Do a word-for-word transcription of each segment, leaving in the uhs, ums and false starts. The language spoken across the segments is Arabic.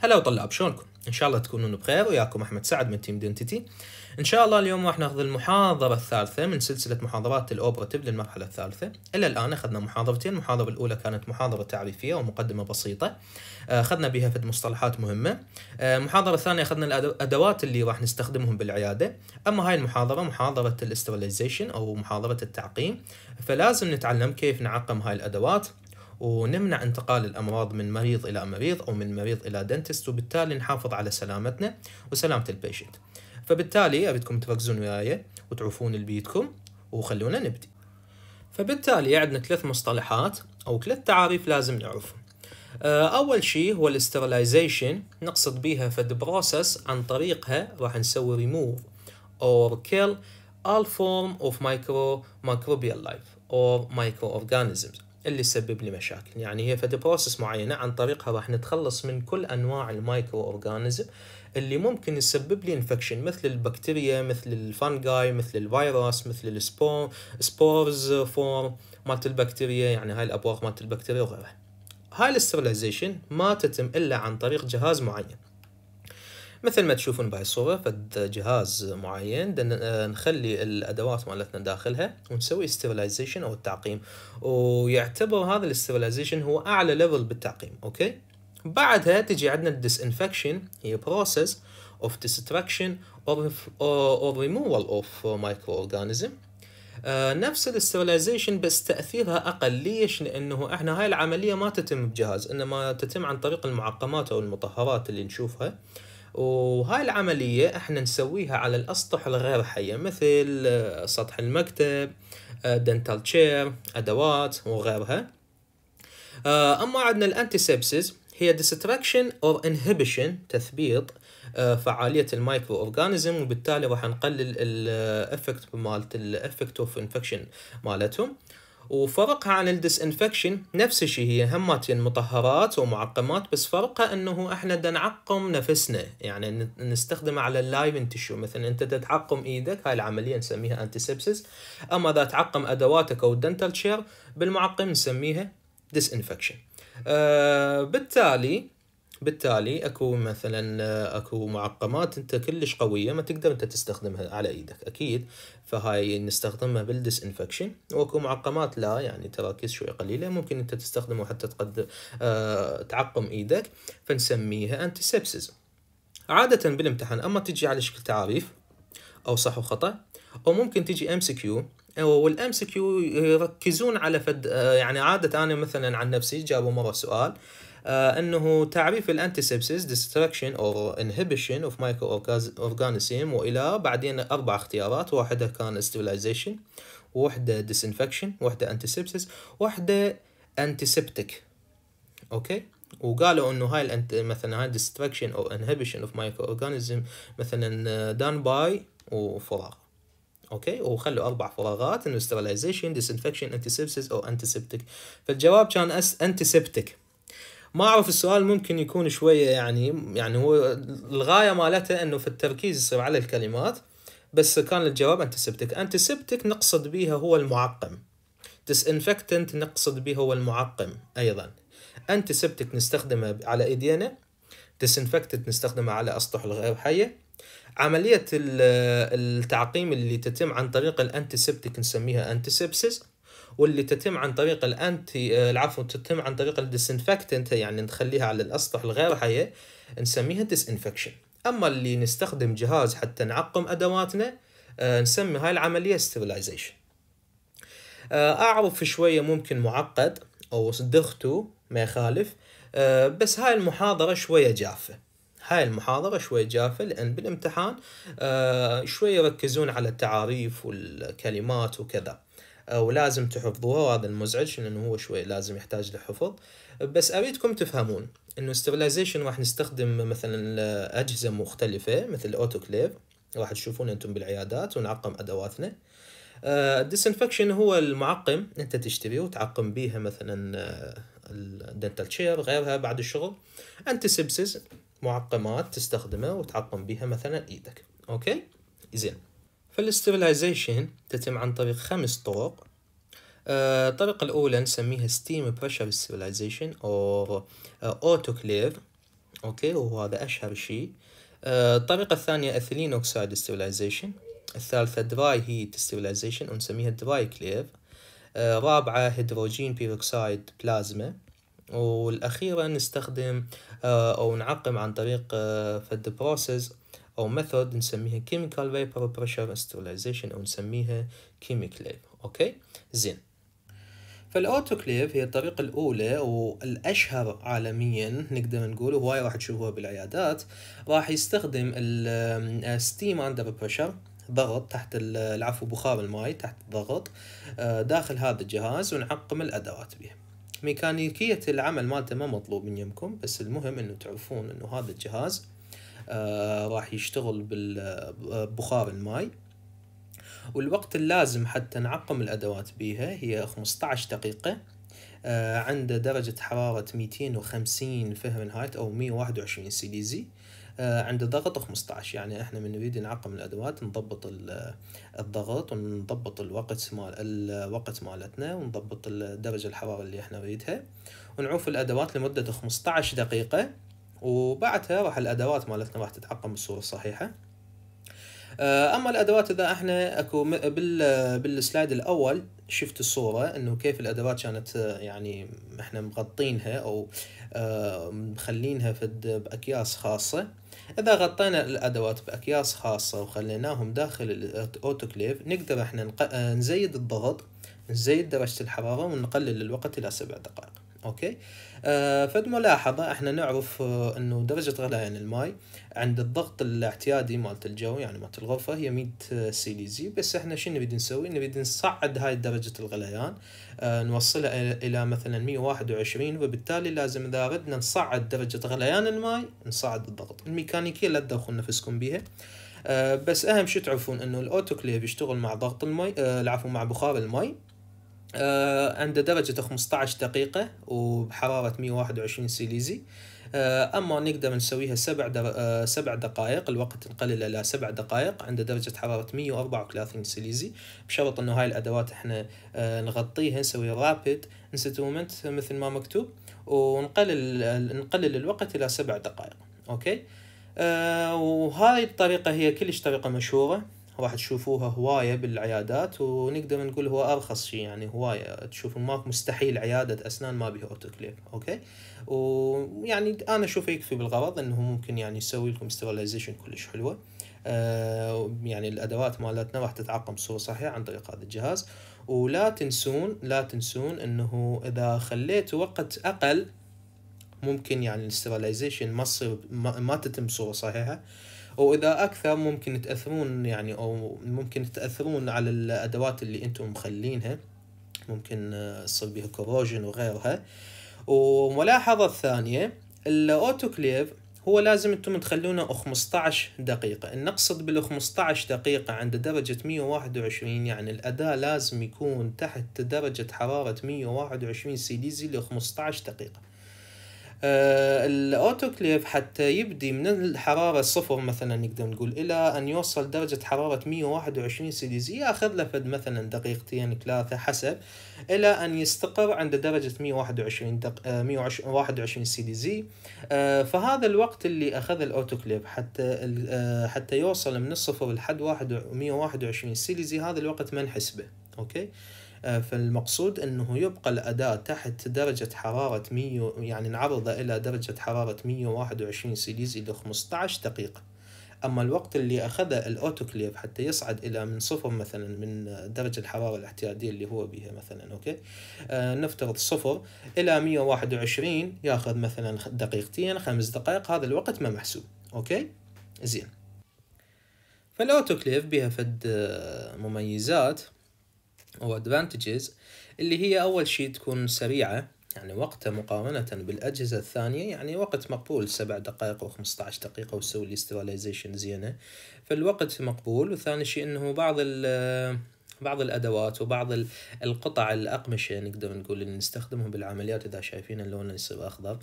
هلا وطلاب، شلونكم؟ ان شاء الله تكونون بخير. وياكم احمد سعد من تيم دنتيتي. ان شاء الله اليوم راح ناخذ المحاضره الثالثه من سلسله محاضرات الاوبراتيف للمرحله الثالثه. الى الان اخذنا محاضرتين. المحاضره الاولى كانت محاضره تعريفيه ومقدمه بسيطه، اخذنا بها في مصطلحات مهمه. المحاضره الثانيه اخذنا الادوات اللي راح نستخدمهم بالعياده. اما هاي المحاضره محاضره الاسترلايزيشن او محاضره التعقيم، فلازم نتعلم كيف نعقم هاي الادوات ونمنع انتقال الأمراض من مريض إلى مريض أو من مريض إلى دنتست، وبالتالي نحافظ على سلامتنا وسلامة البيشنت. فبالتالي أريدكم تركزون وياي وتعوفون لبيتكم وخلونا نبدي. فبالتالي عندنا ثلاث مصطلحات أو ثلاث تعاريف لازم نعرفهم. أول شيء هو الاسترلايزيشن، نقصد بيها فد بروسس عن طريقها راح نسوي ريموف or kill all form of micro microbial life or microorganisms اللي يسبب لي مشاكل. يعني هي فد بروسس معينة عن طريقها راح نتخلص من كل أنواع المايكرو أورجانيزم اللي ممكن يسبب لي انفكشن، مثل البكتيريا، مثل الفانجاي، مثل الفيروس، مثل السبور سبورز فورم مالت البكتيريا، يعني هاي الأبواق مالت البكتيريا وغيرها. هاي الاسترلايزيشن ما تتم إلا عن طريق جهاز معين، مثل ما تشوفون بهاي الصورة فد جهاز معين نخلي الأدوات مالتنا داخلها ونسوي استرلايزيشن أو التعقيم، ويعتبر هذا الاسترلايزيشن هو أعلى ليفل بالتعقيم. أوكي، بعدها تجي عندنا الديسانفكشن، هي process of destruction or, or removal of microorganism. آه نفس الاسترلايزيشن بس تأثيرها أقل. ليش؟ لأنه إحنا هاي العملية ما تتم بجهاز، إنما تتم عن طريق المعقمات أو المطهرات اللي نشوفها، وهاي العملية احنا نسويها على الأسطح الغير حية، مثل سطح المكتب، دنتال تشير، أدوات وغيرها. أما عندنا الأنتيسبسيس، هي destruction or inhibition، تثبيط فعالية المايكرو أورجانيزم، وبالتالي راح نقلل الافكت مالت الافكت اوف انفكشن مالتهم. وفرقها عن الديسانفكشن نفس الشيء، هي هماتين مطهرات ومعقمات، بس فرقها انه احنا دا نعقم نفسنا، يعني نستخدمها على اللايف تيشو. مثلا انت دا تعقم ايدك، هاي العمليه نسميها انتيسبسيس. اما اذا تعقم ادواتك او الدنتال شير بالمعقم نسميها ديسانفكشن. آه بالتالي بالتالي اكو مثلا اكو معقمات انت كلش قويه ما تقدر انت تستخدمها على ايدك اكيد، فهاي نستخدمها بالديسانفكشن. واكو معقمات لا، يعني تراكيز شوي قليله ممكن انت تستخدمه حتى تقدر أه تعقم ايدك، فنسميها انتيسبسيس. عاده بالامتحان اما تجي على شكل تعاريف او صح وخطا، او ممكن تجي ام سي كيو، والام سي كيو يركزون على فد يعني عاده انا مثلا عن نفسي جابوا مره سؤال آه انه تعريف الانتيسبسيس destruction or inhibition of microorganism، والى بعدين اربع اختيارات، واحده كان sterilization، وواحده disinfection، واحده antisepsis، واحده antiseptic. اوكي، وقالوا انه هاي الانت مثلا هاي destruction or inhibition of microorganism مثلا done by وفراغ. اوكي، وخلوا اربع فراغات انه sterilization disinfection antisepsis او antiseptic. فالجواب كان اس antiseptic. ما أعرف السؤال ممكن يكون شوية يعني يعني هو الغاية مالته إنه في التركيز يصير على الكلمات، بس كان الجواب أنتيسبتيك. أنتيسبتيك نقصد بيها هو المعقم، disinfectant نقصد بيها هو المعقم أيضا. أنتيسبتيك نستخدمه على إيدينا، disinfectant نستخدمه على أسطح الغير حية. عملية التعقيم اللي تتم عن طريق الأنتيسبتيك نسميها أنتيسبسيس، واللي تتم عن طريق الانتي العفو تتم عن طريق الديسانفكتنت يعني نخليها على الاسطح الغير حيه نسميها ديسانفكشن. اما اللي نستخدم جهاز حتى نعقم ادواتنا آه نسمي هاي العمليه ستيرلايزيشن. آه اعرف شويه ممكن معقد او صدقته ما يخالف، آه بس هاي المحاضره شويه جافه. هاي المحاضرة شوي جافة لأن بالامتحان آه شوي يركزون على التعاريف والكلمات وكذا، ولازم تحفظوها، وهذا المزعج لأنه هو شوي لازم يحتاج لحفظ. بس أريدكم تفهمون إنه sterilization راح نستخدم مثلا أجهزة مختلفة مثل الأوتوكليف، راح تشوفون أنتم بالعيادات، ونعقم أدواتنا. الديسانفكشن هو المعقم أنت تشتريه وتعقم بيها مثلا الدنتال شير غيرها بعد الشغل. أنتيسبسيس معقمات تستخدمه وتعقم بيها مثلا إيدك. أوكي زين. فالاسترلايزيشن تتم عن طريق خمس طرق. آه، الطريقة الأولى نسميها steam pressure sterilization أو autoclave. اوكي، وهذا اشهر شيء. آه، الطريقة الثانية اثيلين اوكسايد ستيرلايزيشن. الثالثة دراي هيت ستيرلايزيشن ونسميها دراي كليف. آه، رابعة هيدروجين بيروكسايد بلازما. والأخيرة نستخدم آه، أو نعقم عن طريق آه، فد بروسيس أو ميثود نسميها chemical vapor pressure sterilization أو نسميها كيميكليف. أوكي زين. فالأوتوكليف هي الطريقة الأولى والأشهر عالميا نقدر نقول، وهواي راح تشوفوها بالعيادات. راح يستخدم الستيم أندر بريشر، ضغط تحت العفو بخار الماء تحت الضغط داخل هذا الجهاز، ونعقم الأدوات به. ميكانيكية العمل مالته ما مطلوب من يمكم، بس المهم انه تعرفون انه هذا الجهاز آه راح يشتغل بالبخار الماء، والوقت اللازم حتى نعقم الادوات بيها هي خمسة عشر دقيقة آه عند درجة حرارة مئتين وخمسين فهرنهايت او مئة وواحد وعشرين سيليزي آه عند ضغط خمسة عشر. يعني احنا من نريد نعقم الادوات نضبط الضغط ونضبط الوقت مال الوقت مالتنا ونضبط درجة الحرارة اللي احنا نريدها، ونعوف الادوات لمدة خمسة عشر دقيقة، وبعدها راح الادوات مالتنا راح تتعقم بالصورة الصحيحة. اما الادوات اذا احنا اكو بال بالسلايد الاول شفت الصورة انه كيف الادوات كانت يعني احنا مغطينها او مخلينها في باكياس خاصة. اذا غطينا الادوات باكياس خاصة وخليناهم داخل الاوتوكليف نقدر احنا نزيد الضغط، نزيد درجة الحرارة، ونقلل الوقت الى سبع دقائق. اوكي. آه فد ملاحظة احنا نعرف آه انه درجة غليان الماء عند الضغط الاعتيادي مالت الجو يعني مالت الغرفة هي مئة سيليزي، بس احنا شنو نبي نسوي؟ نبي نصعد هاي درجة الغليان آه نوصلها الى مثلا مئة وواحد وعشرين، وبالتالي لازم اذا ردنا نصعد درجة غليان الماء نصعد الضغط. الميكانيكية لا تدخل نفسكم بيها، آه بس اهم شي تعرفون انه الاوتوكليف يشتغل مع ضغط الماء آه العفو مع بخار الماء آه عند درجة خمسة عشر دقيقة وبحرارة مئة وواحد وعشرين سيليزي. آه أما نقدر نسويها سبع آه سبع دقائق، الوقت نقلل إلى سبع دقائق عند درجة حرارة مئة وأربعة وثلاثين سيليزي، بشرط إنه هاي الأدوات إحنا آه نغطيها، نسوي رابيد انسترومنت مثل ما مكتوب، ونقلل نقلل الوقت إلى سبع دقائق. أوكي. آه وهاي الطريقة هي كلش طريقة مشهورة، راح تشوفوها هواية بالعيادات، ونقدر نقول هو أرخص شيء يعني هواية تشوفون. ماك مستحيل عيادة أسنان ما بيها أوتوكليف. أوكي. ويعني أنا أشوفه يكفي بالغرض إنه ممكن يعني يسوي لكم ستيرلايزيشن كلش حلوة. آه يعني الأدوات مالتنا راح تتعقم بصورة صحيحة عن طريق هذا الجهاز. ولا تنسون لا تنسون إنه إذا خليتوا وقت أقل ممكن يعني الستيرلايزيشن ما تصير ما, ما تتم بصورة صحيحة، واذا اكثر ممكن تاثرون يعني او ممكن تاثرون على الادوات اللي انتم مخلينها، ممكن يصير بها كوروجن وغيرها. وملاحظة الثانية الاوتوكليف هو لازم انتم تخلونه خمسة عشر دقيقة. نقصد بال خمسة عشر دقيقة عند درجة مئة وواحد وعشرين، يعني الاداء لازم يكون تحت درجة حرارة مئة وواحد وعشرين سيليزي ل خمسة عشر دقيقة. آه الاوتوكليف حتى يبدي من الحرارة الصفر مثلا نقدر نقول الى ان يوصل درجة حرارة مئة وواحد وعشرين سيليزي ياخذ له فد مثلا دقيقتين ثلاثة حسب، الى ان يستقر عند درجة مئة وواحد وعشرين دق... آه مئة وواحد وعشرين سيليزي. آه فهذا الوقت اللي اخذ الاوتوكليف حتى آه حتى يوصل من الصفر لحد مئة وواحد وعشرين سيليزي، هذا الوقت ما نحسبه. اوكي. فالمقصود انه يبقى الاداء تحت درجة حرارة مئة، يعني نعرضه الى درجة حرارة مئة وواحد وعشرين سيليزي ل خمسة عشر دقيقة. اما الوقت اللي اخذه الاوتوكليف حتى يصعد الى من صفر مثلا من درجة الحرارة الاعتيادية اللي هو بها مثلا اوكي آه نفترض صفر الى مئة وواحد وعشرين ياخذ مثلا دقيقتين خمس دقائق، هذا الوقت ما محسوب. اوكي زين. فالاوتوكليف بها فد مميزات أو advantages، اللي هي أول شيء تكون سريعة، يعني وقتها مقارنة بالأجهزة الثانية يعني وقت مقبول سبع دقائق أو خمسة عشر دقيقة وتسوي لي ستيرلايزيشن زينة، فالوقت مقبول. وثاني شيء إنه بعض بعض الأدوات وبعض القطع الأقمشة نقدر نقول إن نستخدمهم بالعمليات إذا شايفين اللون يصير أخضر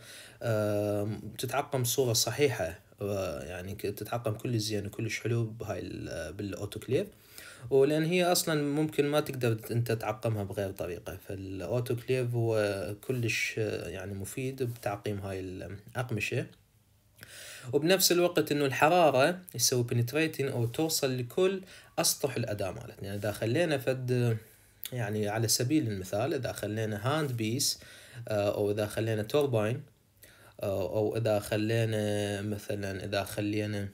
تتعقم بصورة صحيحة، يعني تتعقم كل زين وكلش حلو بهاي بالأوتوكليف، ولأن هي أصلا ممكن ما تقدر أنت تعقمها بغير طريقة. فالأوتوكليف هو كلش يعني مفيد بتعقيم هاي الأقمشة. وبنفس الوقت انه الحرارة يسوي penetrating او توصل لكل اسطح الاداة مالتنا. يعني اذا خلينا فد يعني على سبيل المثال اذا خلينا هاند بيس او اذا خلينا توربين او اذا خلينا مثلا اذا خلينا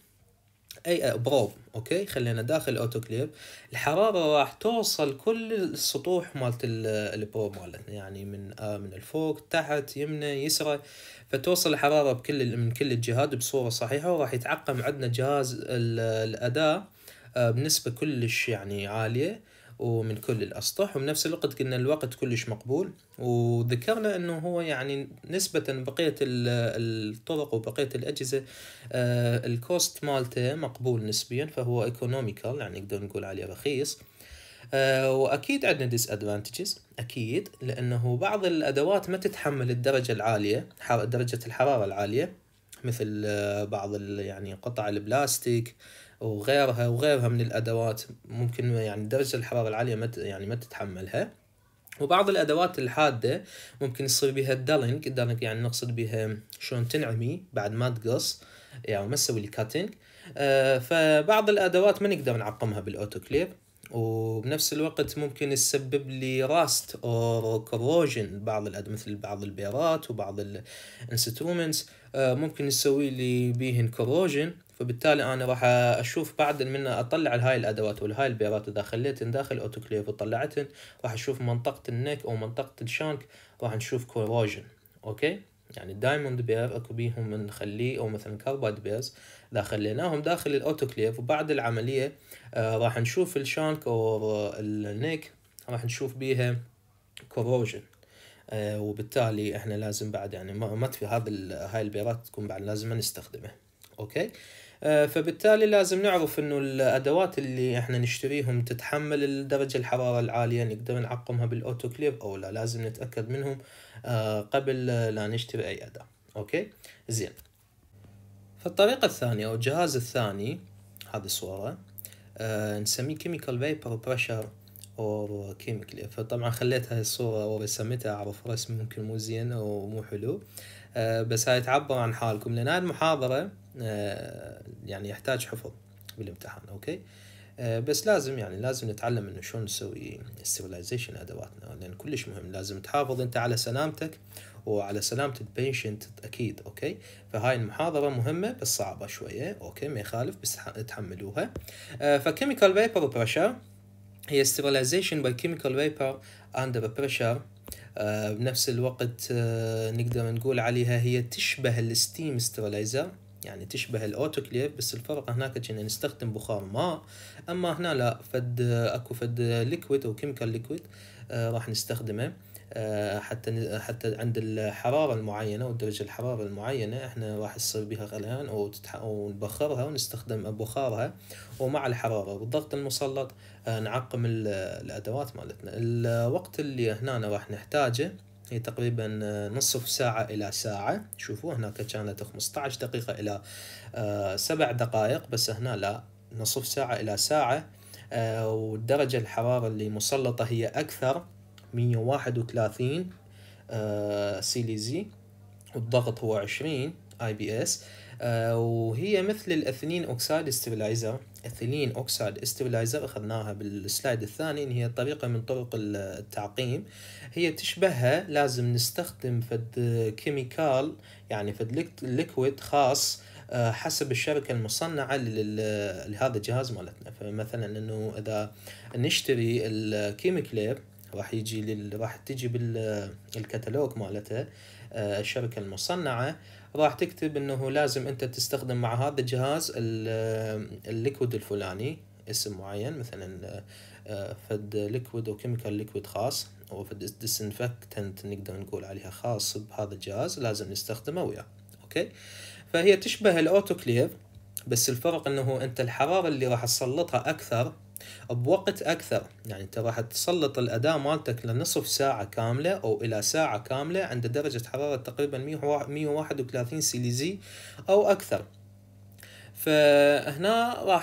اي بروب اوكي خلينا داخل اوتوكليف، الحراره راح توصل كل السطوح مالت البروب مالتنا، يعني من آه من الفوق تحت يمنى يسرى، فتوصل الحراره بكل من كل الجهات بصوره صحيحه، وراح يتعقم عندنا جهاز الاداء آه بنسبه كلش يعني عاليه ومن كل الأسطح. وبنفس الوقت قلنا الوقت كلش مقبول، وذكرنا أنه هو يعني نسبة بقية الطرق وبقية الأجهزة آه الكوست مالته مقبول نسبيا، فهو ايكونوميكال يعني نقدر نقول عليه رخيص. آه وأكيد عندنا disadvantages أكيد، لأنه بعض الأدوات ما تتحمل الدرجة العالية درجة الحرارة العالية، مثل آه بعض يعني قطع البلاستيك وغيرها وغيرها من الادوات ممكن يعني درجة الحرارة العالية ما يعني ما تتحملها. وبعض الادوات الحادة ممكن يصير بها الدلنج، الدلنج يعني نقصد بها شلون تنعمي بعد ما تقص يعني ما تسوي الكاتنج. آه فبعض الادوات ما نقدر نعقمها بالاوتوكليف، وبنفس الوقت ممكن يسبب لي راست او كوروجن بعض الادوات مثل بعض البيرات وبعض الانسترومنتس آه ممكن يسوي لي بيهن كوروجن. فبالتالي انا راح اشوف بعد من اطلع هاي الادوات والهاي البيرات اذا خليتن داخل اوتوكليف وطلعتن راح اشوف منطقة النك او منطقة الشانك راح نشوف كوروجن. اوكي يعني الدايموند بير اكو بيهم نخليه او مثلا كاربايد بيرز اذا خليناهم داخل الاوتوكليف وبعد العملية آه راح نشوف الشانك او النك راح نشوف بيها كوروجن. آه وبالتالي احنا لازم بعد يعني ما تفي هذا هاي البيرات تكون بعد لازم ما نستخدمها. اوكي آه فبالتالي لازم نعرف انه الادوات اللي احنا نشتريهم تتحمل الدرجة الحرارة العالية نقدر نعقمها بالاوتوكليف او لا، لازم نتأكد منهم آه قبل لا نشتري اي اداة. اوكي زين. فالطريقة الثانية او الجهاز الثاني هذه الصورة آه نسميه chemical vapor pressure او كيميكلي. فطبعا خليت هاي الصورة ورسمتها، اعرف رسم ممكن مو زين او مو حلو آه بس هاي تعبر عن حالكم، لان هاي المحاضرة آه يعني يحتاج حفظ بالامتحان. اوكي آه بس لازم يعني لازم نتعلم انه شلون نسوي ستيرلايزيشن ادواتنا، لان كلش مهم لازم تحافظ انت على سلامتك وعلى سلامة البيشنت اكيد. اوكي فهاي المحاضرة مهمة بس صعبة شوية، اوكي ما يخالف بس تحملوها. آه فكيميكال فيبر بريشر هي sterilization by chemical vapor under pressure. آه بنفس الوقت آه نقدر نقول عليها هي تشبه الستيم ستيرلايزر، يعني تشبه الاوتوكليف، بس الفرق هناك كنا نستخدم بخار ماء، اما هنا لا فد اكو فد ليكويد او كيميكال ليكويد آه راح نستخدمه آه حتى حتى عند الحرارة المعينة والدرجة الحرارة المعينة احنا راح يصير بها غليان او تتح... او نبخرها ونستخدم بخارها، ومع الحرارة والضغط المسلط آه نعقم الادوات مالتنا. الوقت اللي هنا راح نحتاجه هي تقريبا نصف ساعة إلى ساعة. شوفوا هناك كانت خمسة عشر دقيقة إلى آه سبع دقائق، بس هنا لا نصف ساعة إلى ساعة آه والدرجة الحرارة اللي مسلطة هي أكثر مية وواحد وثلاثين آه سيليزي، والضغط هو عشرين اي بي اس آه وهي مثل الاثيلين اوكسايد استابلايزر. اثيلين اوكسايد استابلايزر اخذناها بالسلايد الثاني ان هي طريقه من طرق التعقيم، هي تشبهها لازم نستخدم فد كيميكال يعني فد ليكويد خاص حسب الشركه المصنعه لهذا الجهاز مالتنا. فمثلا انه اذا نشتري الكيميكليب راح يجي لل... راح تجي بالكتالوج مالته الشركة المصنعة راح تكتب انه لازم انت تستخدم مع هذا الجهاز الليكويد الفلاني اسم معين، مثلا فد ليكويد او كيميكال ليكويد خاص او فد ديسنفكتنت نقدر نقول عليها خاص بهذا الجهاز لازم نستخدمه وياه. اوكي فهي تشبه الاوتوكليف، بس الفرق انه انت الحرارة اللي راح تسلطها اكثر بوقت أكثر، يعني أنت راح تسلط الأداة مالتك لنصف ساعة كاملة أو إلى ساعة كاملة عند درجة حرارة تقريبا مية وواحد وثلاثين سيليزي أو أكثر. فهنا راح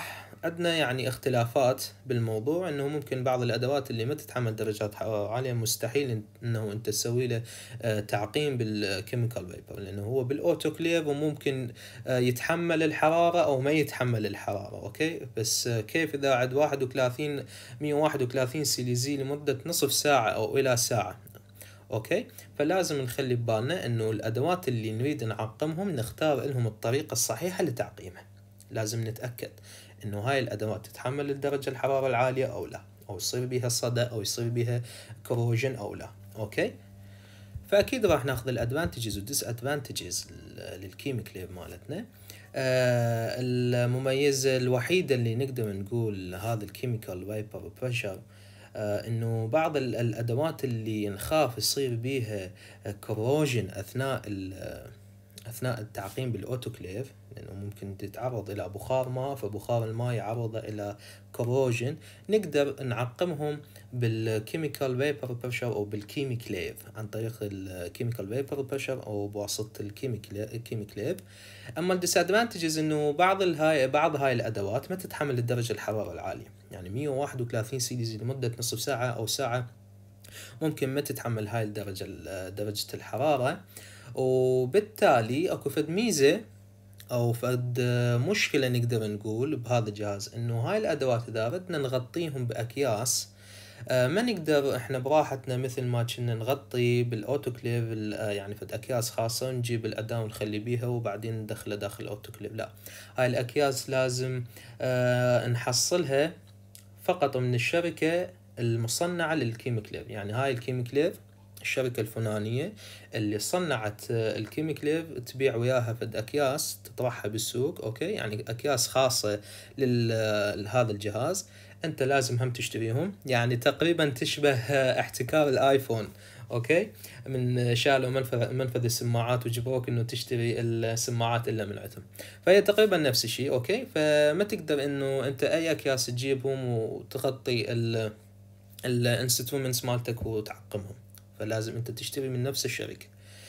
عندنا يعني اختلافات بالموضوع، انه ممكن بعض الادوات اللي ما تتحمل درجات حرارة عالية مستحيل انه انت تسوي له تعقيم بالكيميكال فيبر، لانه هو بالاوتوكليف وممكن يتحمل الحرارة او ما يتحمل الحرارة. اوكي، بس كيف اذا عند واحد وثلاثين مية وواحد وثلاثين سيليزي لمدة نصف ساعة او الى ساعة. اوكي، فلازم نخلي ببالنا انه الادوات اللي نريد نعقمهم نختار لهم الطريقة الصحيحة لتعقيمها. لازم نتأكد انه هاي الادوات تتحمل الدرجة الحرارة العالية او لا، او يصير بها صدى او يصير بها كروجن او لا. اوكي، فاكيد راح ناخذ الادفانتجز والديس ادفانتجز للكيميكليف مالتنا. آه المميزة الوحيدة اللي نقدر نقول هذا الكيميكال فيبر بريشر آه انه بعض الادوات اللي نخاف يصير بيها كروجن اثناء اثناء التعقيم بالاوتوكليف، لانه ممكن تتعرض الى بخار ماء، فبخار الماء يعرض الى كروجن، نقدر نعقمهم بالكيميكال فيبر بريشر او بالكيميكليف عن طريق الكيميكال فيبر بريشر او بواسطه الكيميكليف. اما الديسادفانتجز انه بعض الهاي بعض هاي الادوات ما تتحمل الدرجه الحراره العاليه، يعني مية وواحد وثلاثين سيليزي لمده نصف ساعه او ساعه ممكن ما تتحمل هاي الدرجه درجه الحراره، وبالتالي اكو فد ميزة او فد مشكلة نقدر نقول بهذا الجهاز، انه هاي الادوات اذا بدنا نغطيهم باكياس ما نقدر احنا براحتنا مثل ما كنا نغطي بالاوتوكليف يعني فد اكياس خاصة نجيب الاداة ونخلي بيها وبعدين ندخلها داخل الاوتوكليف. لا، هاي الاكياس لازم نحصلها فقط من الشركة المصنعة للكيميكليف، يعني هاي الكيميكليف الشركة الفلانية اللي صنعت الكيميكليف تبيع وياها فد أكياس تطرحها بالسوق. أوكي، يعني أكياس خاصة لهذا الجهاز أنت لازم هم تشتريهم، يعني تقريبا تشبه احتكار الآيفون. أوكي، من شالوا منفذ منفذ السماعات وجبروك إنه تشتري السماعات إلا من عندهم، فهي تقريبا نفس الشيء. أوكي، فما تقدر إنه أنت أي أكياس تجيبهم وتغطي ال الانسترومنتس مالتك وتعقمهم، فلازم انت تشتري من نفس الشركة.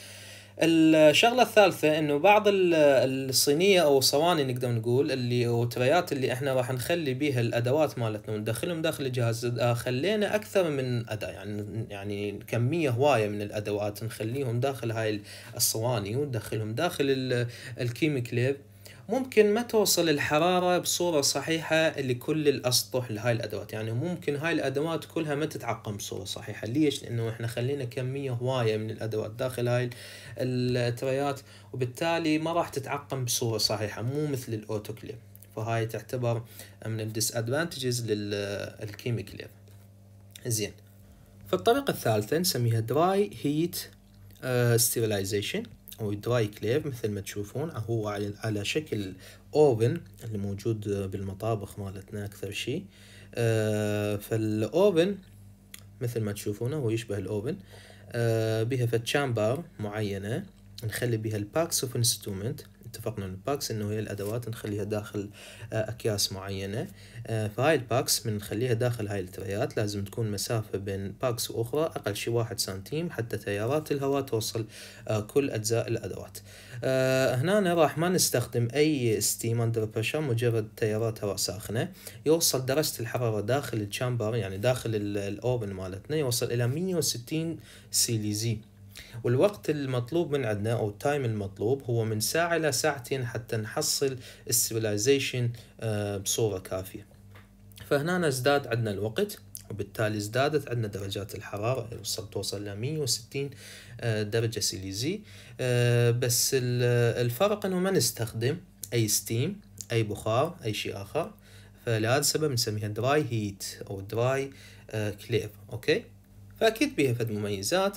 الشغلة الثالثة انه بعض الصينية او الصواني نقدر نقول اللي او تريات اللي احنا راح نخلي بيها الادوات مالتنا وندخلهم داخل الجهاز، خلينا اكثر من اداة، يعني يعني كمية هواية من الادوات نخليهم داخل هاي الصواني وندخلهم داخل الكيميكليف، ممكن ما توصل الحرارة بصورة صحيحة لكل الأسطح لهاي الأدوات، يعني ممكن هاي الأدوات كلها ما تتعقم بصورة صحيحة. ليش؟ لأنه إحنا خلينا كمية هواية من الأدوات داخل هاي التريات، وبالتالي ما راح تتعقم بصورة صحيحة، مو مثل الأوتوكليف، فهاي تعتبر من الديس أدفانتجز للكيميكليف. زين، فالطريقة الثالثة نسميها دراي هيت ستيرلايزيشن او دراي كليف، مثل ما تشوفون هو على شكل اوفن اللي موجود بالمطابخ مالتنا اكثر شيء. آه فالاوفن مثل ما تشوفونه هو يشبه الاوفن، آه بها فد تشامبر معينة نخلي بها الباكس اوف انسترومنت. اتفقنا ان الباكس انه هي الادوات نخليها داخل اكياس معينة، فهاي الباكس من نخليها داخل هاي التريات لازم تكون مسافة بين باكس واخرى اقل شي واحد سنتيم حتى تيارات الهواء توصل كل اجزاء الادوات. هنا راح ما نستخدم اي ستيم اندر بريشر، مجرد تيارات هواء ساخنة يوصل درجة الحرارة داخل الشامبر يعني داخل الاوبن مالتنا يوصل الى مية وستين سيليزي، والوقت المطلوب من عندنا او التايم المطلوب هو من ساعة الى ساعتين حتى نحصل الستيرلايزيشن بصورة كافية. فهنا ازداد عندنا الوقت وبالتالي ازدادت عندنا درجات الحرارة، وصل توصل ل مية وستين درجة سيليزي. بس الفرق انه ما نستخدم اي ستيم اي بخار اي شيء اخر، فلهذا السبب نسميها دراي هيت او دراي كليف. اوكي، فاكيد بها فد مميزات.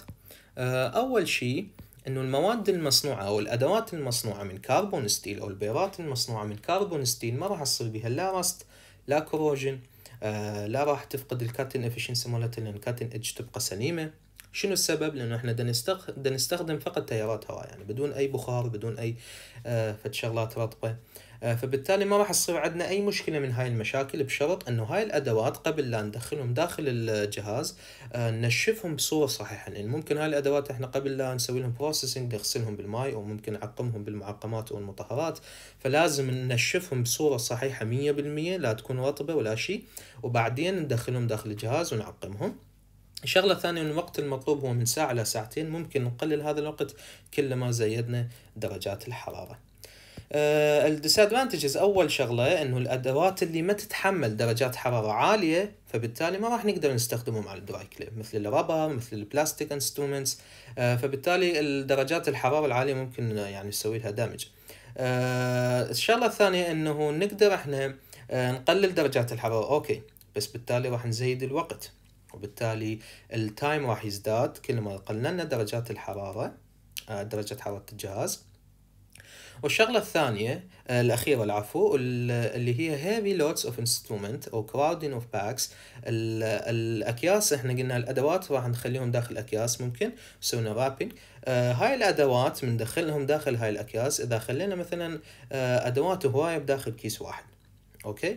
أول شيء إنه المواد المصنوعة أو الأدوات المصنوعة من كربون ستيل أو البيرات المصنوعة من كربون ستيل ما راح تصير بها لا رست لا كروجن، آه لا راح تفقد الكاتن افشنسي مالتها لأن الكاتن ايدج تبقى سليمة. شنو السبب؟ لأنه إحنا دا نستخدم دا نستخدم فقط تيارات هواء، يعني بدون أي بخار بدون أي آه فد شغلات رطبة. فبالتالي ما راح تصير عندنا اي مشكله من هاي المشاكل، بشرط انه هاي الادوات قبل لا ندخلهم داخل الجهاز ننشفهم بصوره صحيحه. لان ممكن هاي الادوات احنا قبل لا نسوي لهم بروسيسنج نغسلهم بالماء او ممكن نعقمهم بالمعقمات او المطهرات، فلازم ننشفهم بصوره صحيحه مية بالمية، لا تكون رطبه ولا شيء، وبعدين ندخلهم داخل الجهاز ونعقمهم. الشغله الثانيه ان الوقت المطلوب هو من ساعه لساعتين، ممكن نقلل هذا الوقت كلما زيدنا درجات الحراره. الديسادفانتجز اول شغله انه الادوات اللي ما تتحمل درجات حراره عاليه فبالتالي ما راح نقدر نستخدمهم على الدراي كليب، مثل الربر، مثل البلاستيك انسترومنتس، فبالتالي الدرجات الحراره العاليه ممكن يعني نسوي لها دامج. الشغله الثانيه انه نقدر احنا نقلل درجات الحراره، اوكي، بس بالتالي راح نزيد الوقت، وبالتالي التايم راح يزداد كلما قللنا درجات الحراره، درجه حراره الجهاز. والشغلة الثانية الأخيرة العفو اللي هي heavy loads of instrument أو crowding of bags. الأكياس احنا قلنا الأدوات راح نخليهم داخل أكياس، ممكن سوينا رابينج. آه هاي الأدوات بندخلهم داخل هاي الأكياس إذا خلينا مثلا آه أدوات هواية بداخل كيس واحد، أوكي،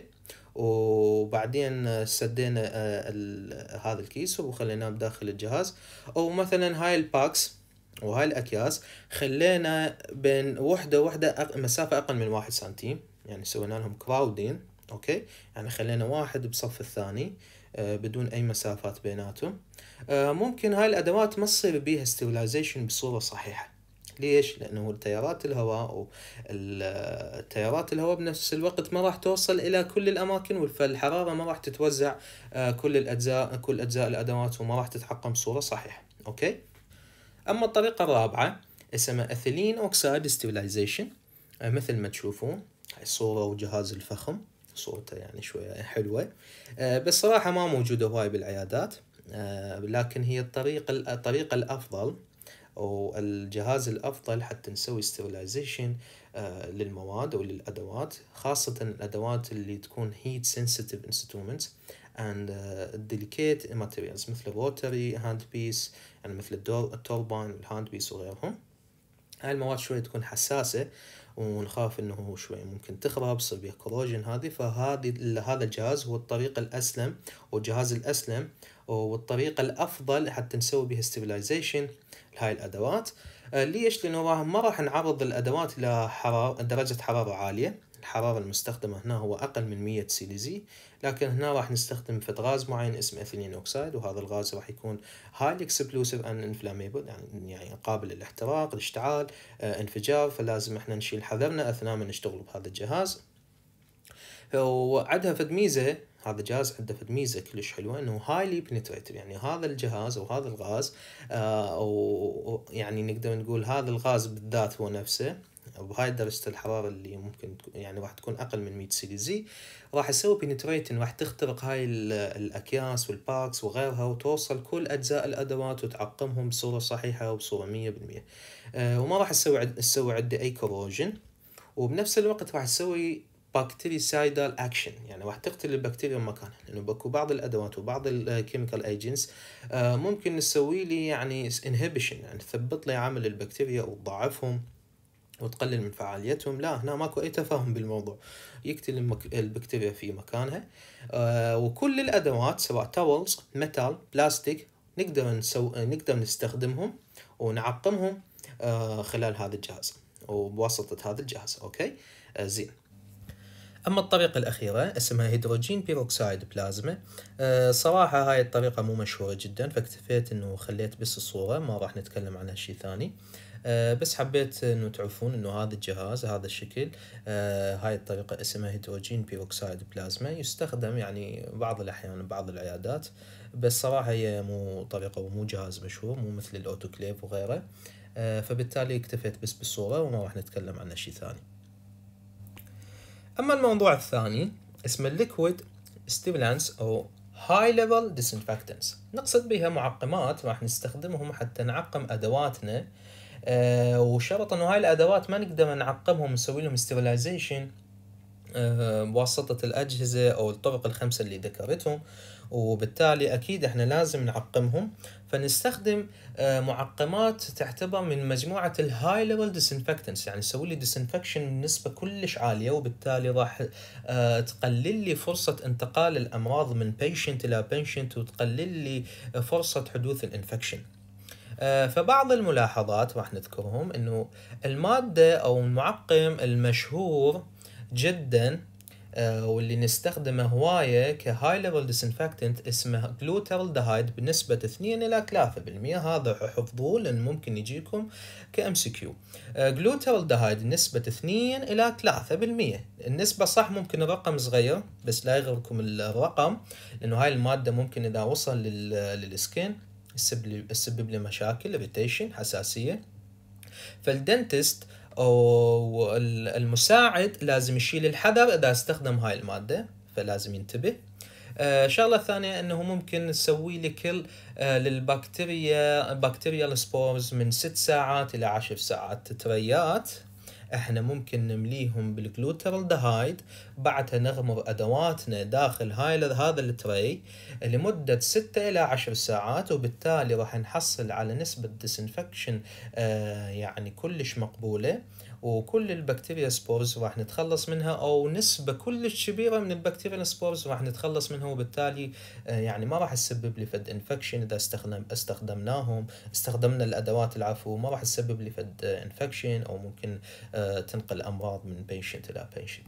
وبعدين سدينا آه هذا الكيس وخليناه بداخل الجهاز. أو مثلا هاي الباكس وهاي الأكياس خلينا بين وحدة وحدة أق... مسافة أقل من واحد سنتيم، يعني سوينا لهم كراودين، أوكي، يعني خلينا واحد بصف الثاني آه بدون أي مسافات بيناتهم. آه ممكن هاي الأدوات ما تصير بيها ستيرلايزيشن بصورة صحيحة. ليش؟ لأنه تيارات الهواء أو التيارات الهواء بنفس الوقت ما راح توصل إلى كل الأماكن، فالحرارة ما راح تتوزع آه كل الأجزاء كل أجزاء الأدوات وما راح تتحكم بصورة صحيحة، أوكي. أما الطريقة الرابعة اسمها اثيلين اوكسايد ستيرلايزيشن، مثل ما تشوفون هاي الصورة وجهاز الفخم، صورته يعني شوية حلوة، بس صراحة ما موجودة هواي بالعيادات، لكن هي الطريقة الطريقة الأفضل أو الجهاز الأفضل حتى نسوي ستيرلايزيشن للمواد أو للأدوات، خاصة الأدوات اللي تكون heat sensitive instruments and uh, delicate materials مثل الروتري هاند بيس، يعني مثل التوربين والهاند بيس وغيرهم. هاي المواد شوية تكون حساسة ونخاف انه شوية ممكن تخرب، يصير بيها كوروجين هذه، فهذه هذا الجهاز هو الطريقة الأسلم والجهاز الأسلم والطريقة الأفضل حتى نسوي بها ستيبلايزيشن لهاي الأدوات. ليش؟ لأنه ما راح نعرض الأدوات إلى حرارة درجة حرارة عالية، الحرارة المستخدمة هنا هو أقل من مية سيليزي، لكن هنا راح نستخدم فد غاز معين اسمه اثيلين أوكسايد، وهذا الغاز راح يكون highly explosive and inflammable، يعني يعني قابل للاحتراق، الاشتعال، اه انفجار، فلازم احنا نشيل حذرنا أثناء ما نشتغل بهذا الجهاز. وعندها فد ميزة، هذا الجهاز عنده فد ميزة كلش حلوة انه highly penetrative، يعني هذا الجهاز او هذا الغاز اه او يعني نقدر نقول هذا الغاز بالذات هو نفسه بهاي درجة الحرارة اللي ممكن يعني راح تكون أقل من مية سيليزي، راح يسوي بينتريتن، راح تخترق هاي الأكياس والباكس وغيرها وتوصل كل أجزاء الأدوات وتعقمهم بصورة صحيحة وبصورة مية بالمية، أه وما راح تسوي تسوي عندي أي كوروجن، وبنفس الوقت راح تسوي بكتيريسايدال أكشن، يعني راح تقتل البكتيريا بمكانها، لأنه بكو بعض الأدوات وبعض الكيميكال ايجنتس أه ممكن نسوي لي يعني انهبيشن، يعني تثبط لي عمل البكتيريا وتضعفهم وتقلل من فعاليتهم. لا، هنا ماكو اي تفاهم بالموضوع، يقتل المك... البكتيريا في مكانها. آه وكل الادوات سواء تاولز، ميتال، بلاستيك نقدر نسو... نقدر نستخدمهم ونعقمهم آه خلال هذا الجهاز وبواسطة هذا الجهاز، اوكي آه زين. أما الطريقة الأخيرة اسمها هيدروجين بيروكسايد بلازما، أه صراحة هاي الطريقة مو مشهورة جدا، فاكتفيت إنه خليت بس الصورة، ما راح نتكلم عنها شيء ثاني. أه بس حبيت إنه تعرفون إنه هذا الجهاز هذا الشكل، أه هاي الطريقة اسمها هيدروجين بيروكسايد بلازما، يستخدم يعني بعض الأحيان بعض العيادات، بس صراحة هي مو طريقة ومو جهاز مشهور، مو مثل الأوتوكليف وغيره، أه فبالتالي اكتفيت بس بالصورة وما راح نتكلم عنها شيء ثاني. أما الموضوع الثاني اسمه liquid stimulants أو high level disinfectants، نقصد بها معقمات راح نستخدمهم حتى نعقم أدواتنا، أه وشرط أنه هاي الأدوات ما نقدر نعقمهم ونسوي لهم sterilization بواسطة الأجهزة أو الطرق الخمسة اللي ذكرتهم، وبالتالي أكيد إحنا لازم نعقمهم. فنستخدم معقمات تعتبر من مجموعة الهاي ليفل ديسنفكتنس، يعني نسوي لي ديسنفكشن بنسبة كلش عالية، وبالتالي راح تقلل لي فرصة انتقال الأمراض من بيشنت إلى بيشنت، وتقلل لي فرصة حدوث الانفكشن. فبعض الملاحظات راح نذكرهم، إنه المادة أو المعقم المشهور جدا واللي نستخدمه هواية كهاي ليفل ديسنفكتنت اسمه جلوتالدهايد بنسبة اثنين إلى ثلاثة بالمئة. هذا حفظوه لأن ممكن يجيكم كأم سي كيو. جلوتالدهايد نسبة اثنين إلى ثلاثة بالمئة. النسبة صح ممكن الرقم صغير، بس لا يغركم الرقم، لأنه هاي المادة ممكن إذا وصل للسكين يسبب لي مشاكل irritation حساسية. فالدنتست أو المساعد لازم يشيل الحذر إذا استخدم هاي المادة، فلازم ينتبه. آه شغلة ثانية أنه ممكن نسوي لي كل آه للبكتيريا بكتيريال سبورز من ست ساعات إلى عشر ساعات. تريات احنا ممكن نمليهم بالجلوتالدهايد، بعدها نغمر ادواتنا داخل هاي هذا التري لمدة ستة الى عشر ساعات، وبالتالي راح نحصل على نسبة ديسنفكشن آه يعني كلش مقبولة، وكل البكتيريا سبورز راح نتخلص منها، او نسبة كلش كبيرة من البكتيريا سبورز راح نتخلص منها، وبالتالي آه يعني ما راح تسبب لي فد انفكشن اذا استخدم استخدمناهم استخدمنا الادوات العفو، ما راح تسبب لي فد انفكشن او ممكن آه تنقل امراض من بيشنت الى بيشنت.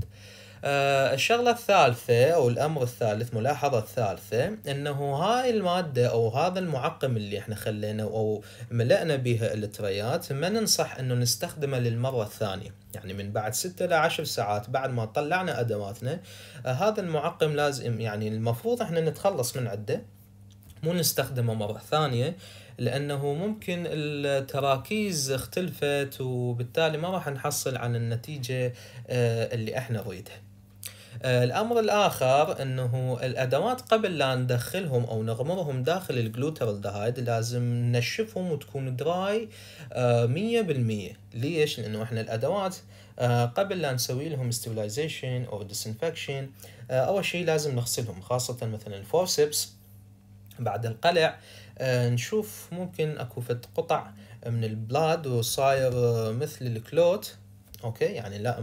آه الشغلة الثالثة أو الأمر الثالث، ملاحظة الثالثة، أنه هاي المادة أو هذا المعقم اللي احنا خلينا أو ملأنا بها التريات ما ننصح أنه نستخدمه للمرة الثانية، يعني من بعد ستة إلى عشر ساعات بعد ما طلعنا أدواتنا آه هذا المعقم لازم يعني المفروض احنا نتخلص من عنده، مو نستخدمه مرة ثانية، لأنه ممكن التراكيز اختلفت، وبالتالي ما راح نحصل على النتيجة آه اللي احنا نريدها. الأمر الآخر أنه الأدوات قبل لا ندخلهم أو نغمرهم داخل الجلوتالدهايد لازم ننشفهم وتكون دراي مية بالمية. ليش؟ لأنه إحنا الأدوات قبل لا نسوي لهم ستيبلايزيشن أو ديسنفكشن أول شيء لازم نغسلهم، خاصة مثلا الفورسبس بعد القلع نشوف ممكن أكو فد قطع من البلاد وصاير مثل الكلوت، اوكي، يعني لا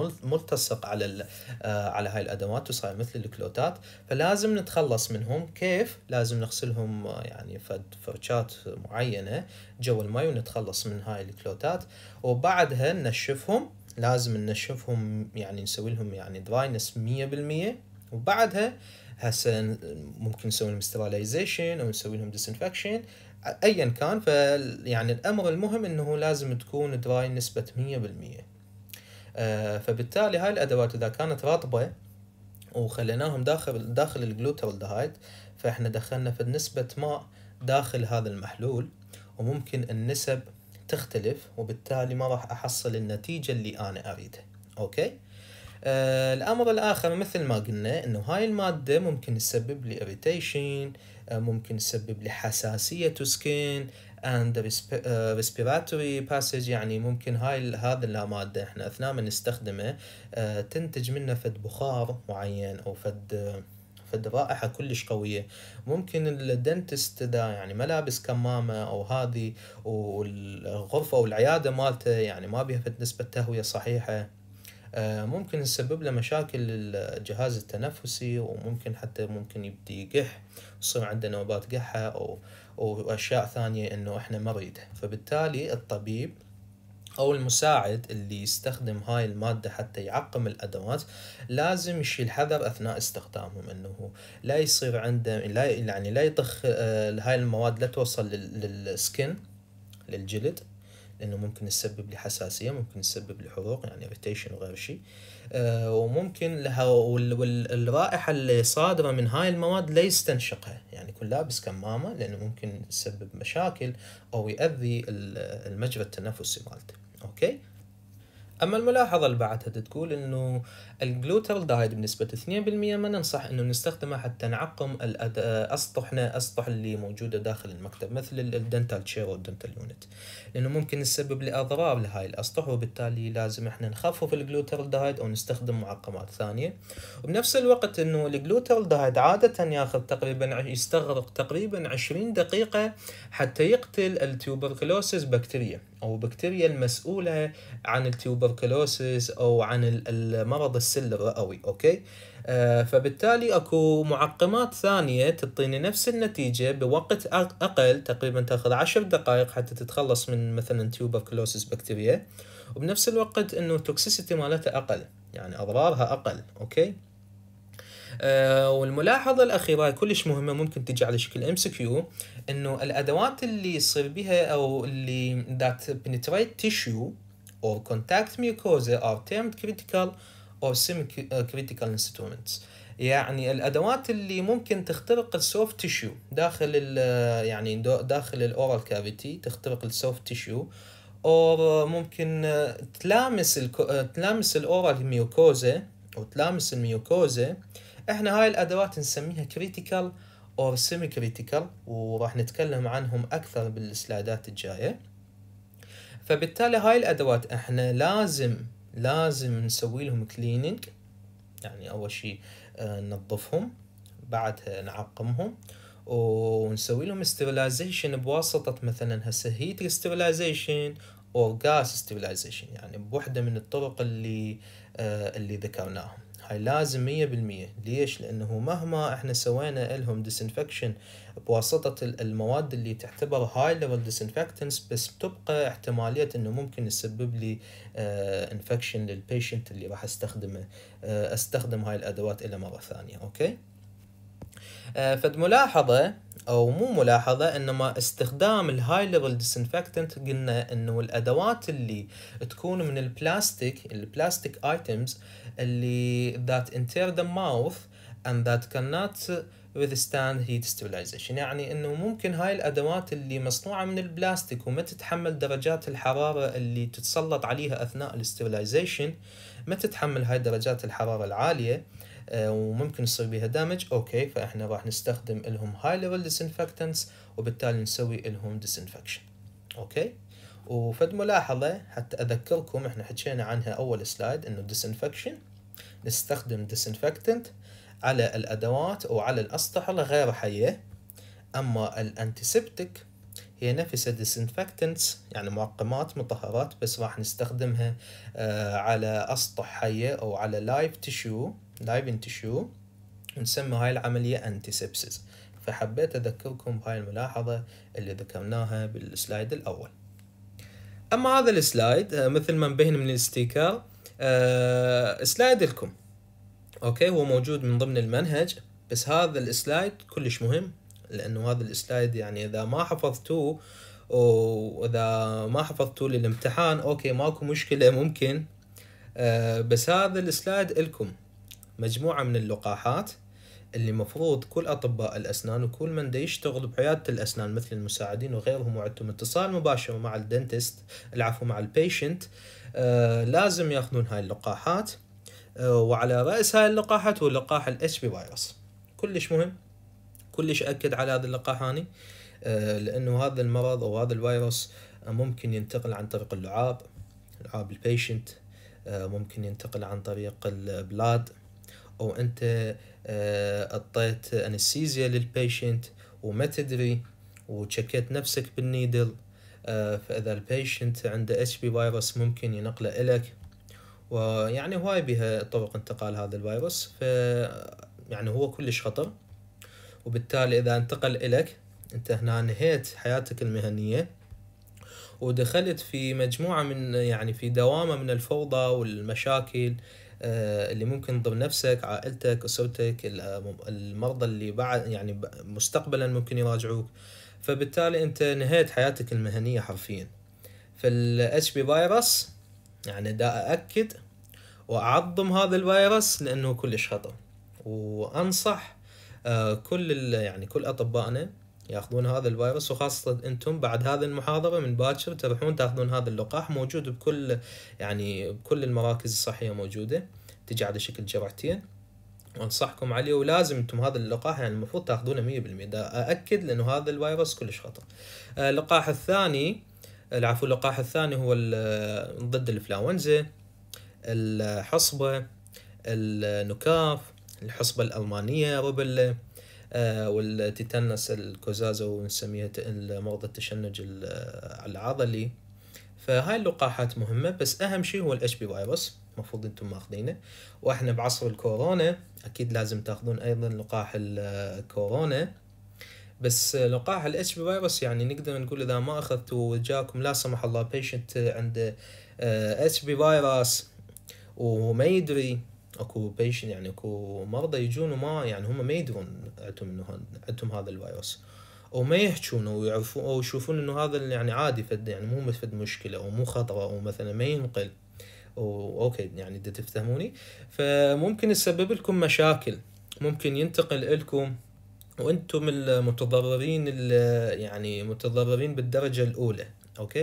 ملتصق على على هاي الادوات وصاير مثل الكلوتات، فلازم نتخلص منهم. كيف؟ لازم نغسلهم يعني فد فرشات معينه جو المي ونتخلص من هاي الكلوتات، وبعدها ننشفهم. لازم ننشفهم يعني نسوي لهم يعني دراينس مية بالمية، وبعدها هسه ممكن نسوي لهم ستيرلايزيشن او نسوي لهم ديسنفكشن ايا كان. فيعني الامر المهم انه لازم تكون دراي نسبة مية بالمية. آه فبالتالي هاي الادوات اذا كانت رطبة وخليناهم داخل داخل الجلوتالدهايد، فاحنا دخلنا في نسبة ماء داخل هذا المحلول، وممكن النسب تختلف، وبالتالي ما راح احصل النتيجة اللي انا اريدها. اوكي. آه الامر الاخر مثل ما قلنا انه هاي المادة ممكن تسبب لي irritation، آه ممكن تسبب لي حساسية سكين and respiratory passage، يعني ممكن هاي هذا المادة احنا اثناء ما نستخدمه آه تنتج منه فد بخار معين او فد فد رائحة كلش قوية. ممكن الدنتست دا يعني ما لابس كمامة او هذه، والغرفة او العيادة مالته يعني ما بيها فد نسبة تهوية صحيحة، ممكن يسبب له مشاكل الجهاز التنفسي، وممكن حتى ممكن يبدي يقح، يصير عنده نوبات قحة أو أو أشياء ثانية إنه إحنا ما نريدها. فبالتالي الطبيب أو المساعد اللي يستخدم هاي المادة حتى يعقم الأدوات لازم يشيل حذر أثناء استخدامهم، إنه لا يصير عنده لا يعني لا يطخ هاي المواد لا توصل للسكن للجلد، لأنه ممكن يسبب لي حساسية، ممكن يسبب لي حروق يعني irritation وغير شيء. آه وممكن لها والرائحة اللي صادرة من هاي المواد لا يستنشقها، يعني يكون لابس كمامة، لأنه ممكن يسبب مشاكل أو يؤذي المجرى التنفسي مالته. أوكي. اما الملاحظه اللي بعدها تقول انه الجلوتالدهايد بنسبه اثنين بالمئة ما ننصح انه نستخدمه حتى نعقم الأد- اسطحنا اسطح اللي موجوده داخل المكتب مثل الدنتال تشير والدنتال يونت، لانه ممكن يسبب لي اضرار لهاي الاسطح، وبالتالي لازم احنا نخفف الجلوتالدهايد او نستخدم معقمات ثانيه. وبنفس الوقت انه الجلوتالدهايد عاده ياخذ تقريبا يستغرق تقريبا عشرين دقيقه حتى يقتل التيوبركلوسيس بكتيريا او بكتيريا المسؤوله عن التيوبركلوسيس او عن المرض السل الرئوي. اوكي، آه فبالتالي اكو معقمات ثانية تعطيني نفس النتيجة بوقت اقل، تقريبا تاخذ عشر دقائق حتى تتخلص من مثلا تيوبركلوسيس بكتيريا، وبنفس الوقت انه توكسيسيتي مالتها اقل، يعني اضرارها اقل. اوكي، آه والملاحظة الأخيرة هاي كلش مهمة، ممكن تجي على شكل ام سي كيو، إنه الأدوات اللي يصير بها أو اللي that penetrate tissue or contact mucosa are termed critical or semi-critical instruments. يعني الأدوات اللي ممكن تخترق السوفت تيشيو داخل ال يعني داخل الأورال كافيتي، تخترق السوفت تيشيو، أو ممكن تلامس ال تلامس الأورال ميوكوزا أو تلامس الميوكوزا. احنا هاي الادوات نسميها كريتيكال او سيمي كريتيكال، وراح نتكلم عنهم اكثر بالسلايدات الجايه. فبالتالي هاي الادوات احنا لازم لازم نسوي لهم كليننج، يعني اول شيء ننظفهم، بعدها نعقمهم ونسوي لهم استرلايزيشن بواسطه مثلا هسه هيت استرلايزيشن او غاس استرلايزيشن، يعني بوحده من الطرق اللي آه اللي ذكرناهم. هاي لازم مية بالمية. ليش؟ لأنه مهما احنا سوينا لهم disinfection بواسطة المواد اللي تعتبر high level disinfectants، بس بتبقى احتمالية انه ممكن يسبب لي اه infection للبيشنت اللي راح استخدمه اه استخدم هاي الادوات الى مرة ثانية. اوكي، اه فد ملاحظة او مو ملاحظة، انما استخدام الهاي ليفل ديسنفكتنت قلنا انه الادوات اللي تكون من البلاستيك البلاستيك ايتمز اللي that enter the mouth and that cannot withstand heat sterilization، يعني انه ممكن هاي الادوات اللي مصنوعة من البلاستيك وما تتحمل درجات الحرارة اللي تتسلط عليها اثناء الاسترلايزيشن، ما تتحمل هاي درجات الحرارة العالية وممكن يصير بها دامج. اوكي، فاحنا راح نستخدم لهم هاي ليفل ديسنفكتنتس وبالتالي نسوي لهم ديسنفكشن. اوكي، وفد ملاحظة حتى اذكركم احنا حكينا عنها اول سلايد، انه ديسنفكشن نستخدم ديسنفكتنت على الادوات او على الاسطح غير حية، اما الانتيسبتيك هي نفسها ديسنفكتنتس يعني معقمات مطهرات، بس راح نستخدمها آه على اسطح حية او على لايف تيشو لايف تيشو، ونسمي هاي العملية انتيسبسيس. فحبيت اذكركم بهاي الملاحظة اللي ذكرناها بالسلايد الاول. اما هذا السلايد آه مثل ما مبين من الستيكر آه سلايد لكم. اوكي، هو موجود من ضمن المنهج، بس هذا السلايد كلش مهم، لانه هذا السلايد يعني اذا ما حفظتوه واذا ما حفظتوه للامتحان اوكي ماكو مشكلة ممكن، آه بس هذا السلايد لكم مجموعة من اللقاحات اللي مفروض كل أطباء الأسنان وكل من دا يشتغل بعيادة الأسنان مثل المساعدين وغيرهم وعندهم اتصال مباشر مع الدنتست العفو مع البيشنت آه لازم ياخذون هاي اللقاحات. آه وعلى رأس هاي اللقاحات هو لقاح الاتش بي فيروس، كلش مهم، كلش أكد على هذا اللقاح هاني آه لأنه هذا المرض أو هذا الفيروس آه ممكن ينتقل عن طريق اللعاب لعاب البيشنت، آه ممكن ينتقل عن طريق البلاد، او انت اعطيت انستيزيا للبيشنت وما تدري وشكيت نفسك بالنيدل، فاذا البيشنت عنده اتش بي فيروس ممكن ينقله الك، ويعني هواي بها طرق انتقال هذا الفيروس، ف يعني هو كلش خطر، وبالتالي اذا انتقل الك انت هنا نهيت حياتك المهنية ودخلت في مجموعة من يعني في دوامة من الفوضى والمشاكل اللي ممكن تضر نفسك عائلتك اسرتك المرضى اللي بعد يعني مستقبلا ممكن يراجعوك، فبالتالي انت نهيت حياتك المهنية حرفيا. فالاتش بي فيروس يعني دا اكد واعظم هذا الفيروس لانه كلش خطر، وانصح كل يعني كل اطبائنا ياخذون هذا الفيروس، وخاصة انتم بعد هذه المحاضرة من باكر تروحون تاخذون هذا اللقاح، موجود بكل يعني بكل المراكز الصحية موجودة، تجي على شكل جرعتين وانصحكم عليه، ولازم انتم هذا اللقاح يعني المفروض تاخذونه مية بالمية، دا اكد لانه هذا الفيروس كلش خطر. اللقاح الثاني العفو اللقاح الثاني هو ضد الانفلونزا، الحصبة، النكاف، الحصبة الألمانية، روبيلا، والتيتانس الكوزازا ونسميها مرضى التشنج العضلي. فهاي اللقاحات مهمة، بس أهم شيء هو الاتش بي فيروس المفروض انتم ماخذينه. واحنا بعصر الكورونا اكيد لازم تاخذون ايضا لقاح الكورونا، بس لقاح الاتش بي فيروس يعني نقدر نقول اذا ما اخذتوا وجاكم لا سمح الله بيشنت عنده اتش بي فيروس وما يدري، اكو بيشنت يعني اكو مرضى يجون وما يعني هم ما يدرون عندهم انه عندهم هذا الفيروس، وما يحجون ويعرفون او يشوفون انه هذا يعني عادي، فد يعني مو مثل مشكله او مو خطره او مثلا ما ينقل، اوكي يعني دا تفهموني. فممكن يسبب لكم مشاكل، ممكن ينتقل لكم وانتم المتضررين يعني متضررين بالدرجه الاولى. اوكي،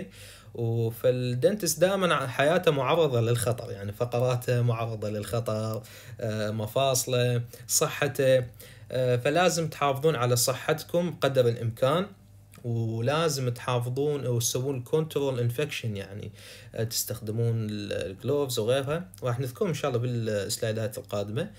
فالدنتس دائما حياته معرضه للخطر، يعني فقراته معرضه للخطر، مفاصله، صحته، فلازم تحافظون على صحتكم قدر الامكان، ولازم تحافظون وتسوون كنترول انفكشن، يعني تستخدمون الجلوفز وغيرها، راح نذكرهم ان شاء الله بالسلايدات القادمه.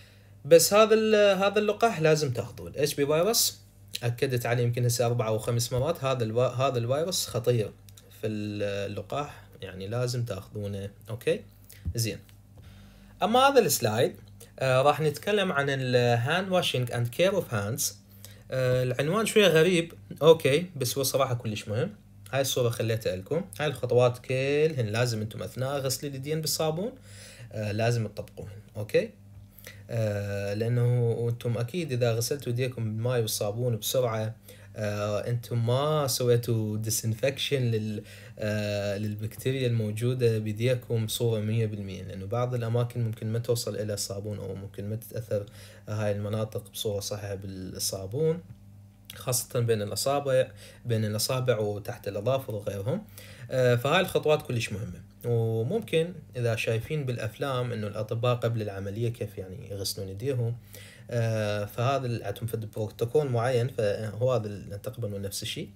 بس هذا هذا اللقاح لازم تاخذوه. الاتش بي فيروس اكدت عليه يمكن هسه اربع او خمس مرات، هذا الو... هذا الفيروس خطير في اللقاح، يعني لازم تاخذونه. اوكي زين. اما هذا السلايد آه راح نتكلم عن الهاند واشنج اند كير اوف هاندز. العنوان شويه غريب اوكي، بس هو صراحه كلش مهم. هاي الصوره خليتها لكم، هاي الخطوات كلهن لازم انتم اثناء غسل اليدين بالصابون آه لازم تطبقوهن. اوكي آه لانه انتم اكيد اذا غسلتوا ايديكم بالماء والصابون بسرعه آه انتم ما سويتوا ديسانفكشن لل آه للبكتيريا الموجوده بيديكم بصوره مية بالمية، لانه بعض الاماكن ممكن ما توصل الى الصابون او ممكن ما تتاثر هاي المناطق بصوره صحيحه بالصابون، خاصة بين الأصابع بين الأصابع وتحت الأظافر وغيرهم. فهاي الخطوات كلش مهمة، وممكن إذا شايفين بالأفلام إنه الأطباء قبل العملية كيف يعني يغسلون يديهم، فهذا عندهم في بروتوكول معين، فهو هذا تقريبا نفس الشيء.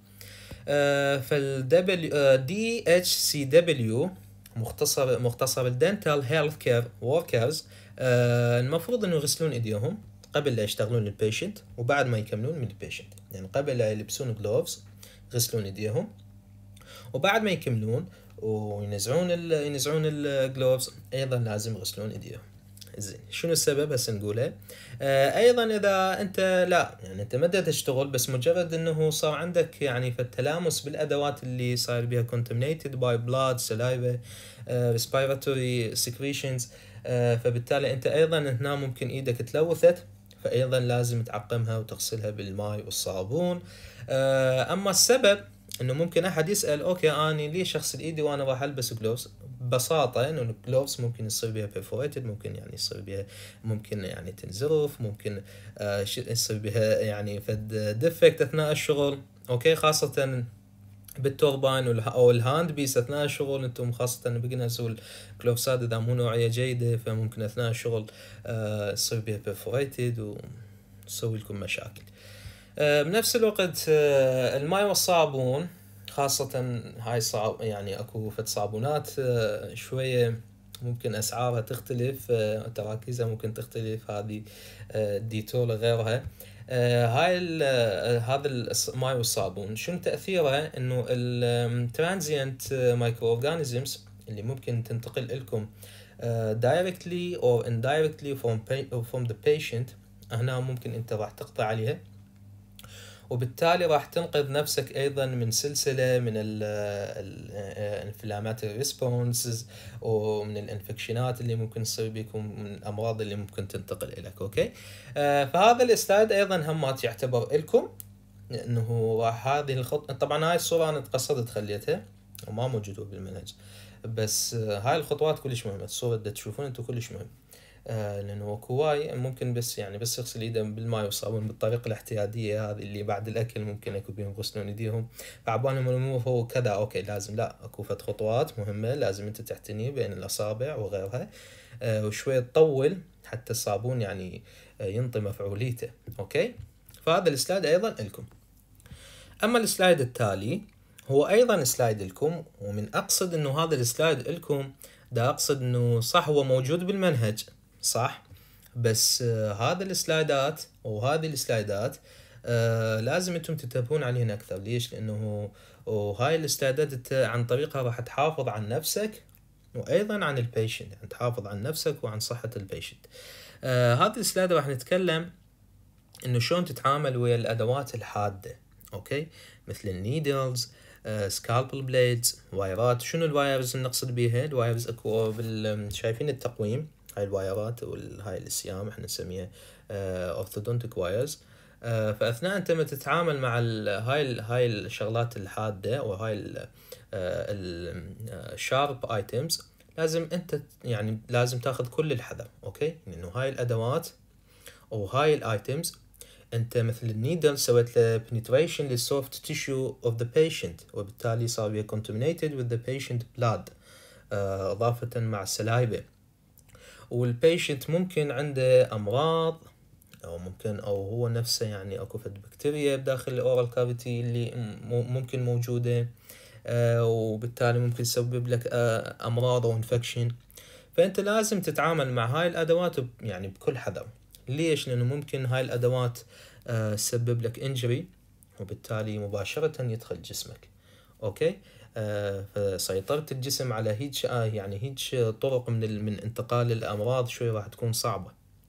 فال دي اتش سي دبليو مختصر مختصر الدنتال هيلث كير وركرز، المفروض إنه يغسلون إيديهم قبل لا يشتغلون البيشنت وبعد ما يكملون من البيشنت، يعني قبل لا يلبسون جلوفز يغسلون ايديهم، وبعد ما يكملون وينزعون ال ينزعون الجلوفز ايضا لازم يغسلون ايديهم. زين، شنو السبب هسه نقوله؟ آه ايضا اذا انت لا يعني انت ما تشتغل، بس مجرد انه صار عندك يعني في التلامس بالادوات اللي صاير بها contaminated by blood, saliva, uh, respiratory secretions، uh, فبالتالي انت ايضا هنا ممكن ايدك تلوثت، فايضا لازم تعقمها وتغسلها بالماء والصابون. اما السبب انه ممكن احد يسال اوكي اني ليش اغسل ايدي وانا راح البس جلوفز؟ ببساطه انه الجلوفز ممكن يصير بها perforated، ممكن يعني يصير بها ممكن يعني تنزرف، ممكن يصير بها يعني فد ديفكت اثناء الشغل. اوكي، خاصه بالتوربان او الهاند بيس اثناء الشغل، انتم خاصه بيجنرز والجلوفزات اذا مو نوعيه جيده فممكن اثناء الشغل تصير بها perforated وتسوي لكم مشاكل. بنفس الوقت الماء والصابون، خاصه هاي صعب يعني اكو فد صابونات شويه ممكن اسعارها تختلف، تراكيزها ممكن تختلف، هذه ديتول غيرها. آه هاي آه هذا الماء والصابون شنو تأثيره؟ انه الترانزيانت مايكرو اورجانيزمز اللي ممكن تنتقل لكم uh, directly or indirectly from, from the patient، هنا ممكن انت راح تقطع عليها، وبالتالي راح تنقذ نفسك ايضا من سلسله من الانفلاماتوري ريسبونسز ومن الانفكشنات اللي ممكن تصير بكم، من الامراض اللي ممكن تنتقل لك. اوكي آه فهذا السلايد ايضا همات يعتبر لكم انه هذه الخطوه. طبعا هاي الصوره انا تقصدت خليتها وما موجوده بالمنهج، بس آه هاي الخطوات كلش مهمة، الصورة اللي تشوفون انتم كلش مهم. آه لانه اكو هواي ممكن بس يعني بس يغسل ايده بالماء والصابون بالطريقة الاحتيادية هذه اللي بعد الاكل ممكن اكو بيهم يغسلون ايديهم، فعبالهم الامور هو كذا اوكي لازم لا، اكو فد خطوات مهمة لازم انت تعتني بين الاصابع وغيرها. آه وشوية تطول حتى الصابون يعني آه ينطي مفعوليته. اوكي، فهذا السلايد ايضا لكم. اما السلايد التالي هو ايضا سلايد لكم، ومن اقصد انه هذا السلايد لكم دا اقصد انه صح هو موجود بالمنهج صح، بس آه هذا السلايدات وهذه السلايدات آه لازم انتم تنتبهون عليهن اكثر. ليش؟ لانه وهاي السلايدات انت عن طريقها راح تحافظ عن نفسك وايضا عن البيشنت، يعني تحافظ عن نفسك وعن صحة البيشنت. آه هذه السلايد راح نتكلم انه شلون تتعامل ويا الادوات الحادة. اوكي، مثل النيدلز، سكالبل بليدز، وايرات. شنو الوايرز اللي نقصد بيها؟ الوايرز اكو بال شايفين التقويم، هاي الوايرات وهاي السيام احنا نسميها اورثودونتيك وايرز. فاثناء انت ما تتعامل مع ال هاي ال هاي الشغلات الحاده وهاي الشارب ايتمز لازم انت يعني لازم تاخذ كل الحذر. اوكي، لانه هاي الادوات وهاي الايتمز انت مثل النيدل سويت له penetration للسوفت تيشو of the patient، وبالتالي صار بيه contaminated with the patient blood آه اضافة مع السلايبة، والبيشنت ممكن عنده امراض او ممكن او هو نفسه يعني اكو فد بكتيريا بداخل الاورال كافيتي اللي ممكن موجودة آه وبالتالي ممكن تسبب لك آه امراض او انفكشن. فانت لازم تتعامل مع هاي الادوات يعني بكل حذر. ليش؟ لانه ممكن هاي الادوات آه تسبب لك انجري وبالتالي مباشرة يدخل جسمك. اوكي، آه فسيطرة الجسم على هيج آه يعني هيج طرق من من انتقال الامراض شوي راح تكون صعبة.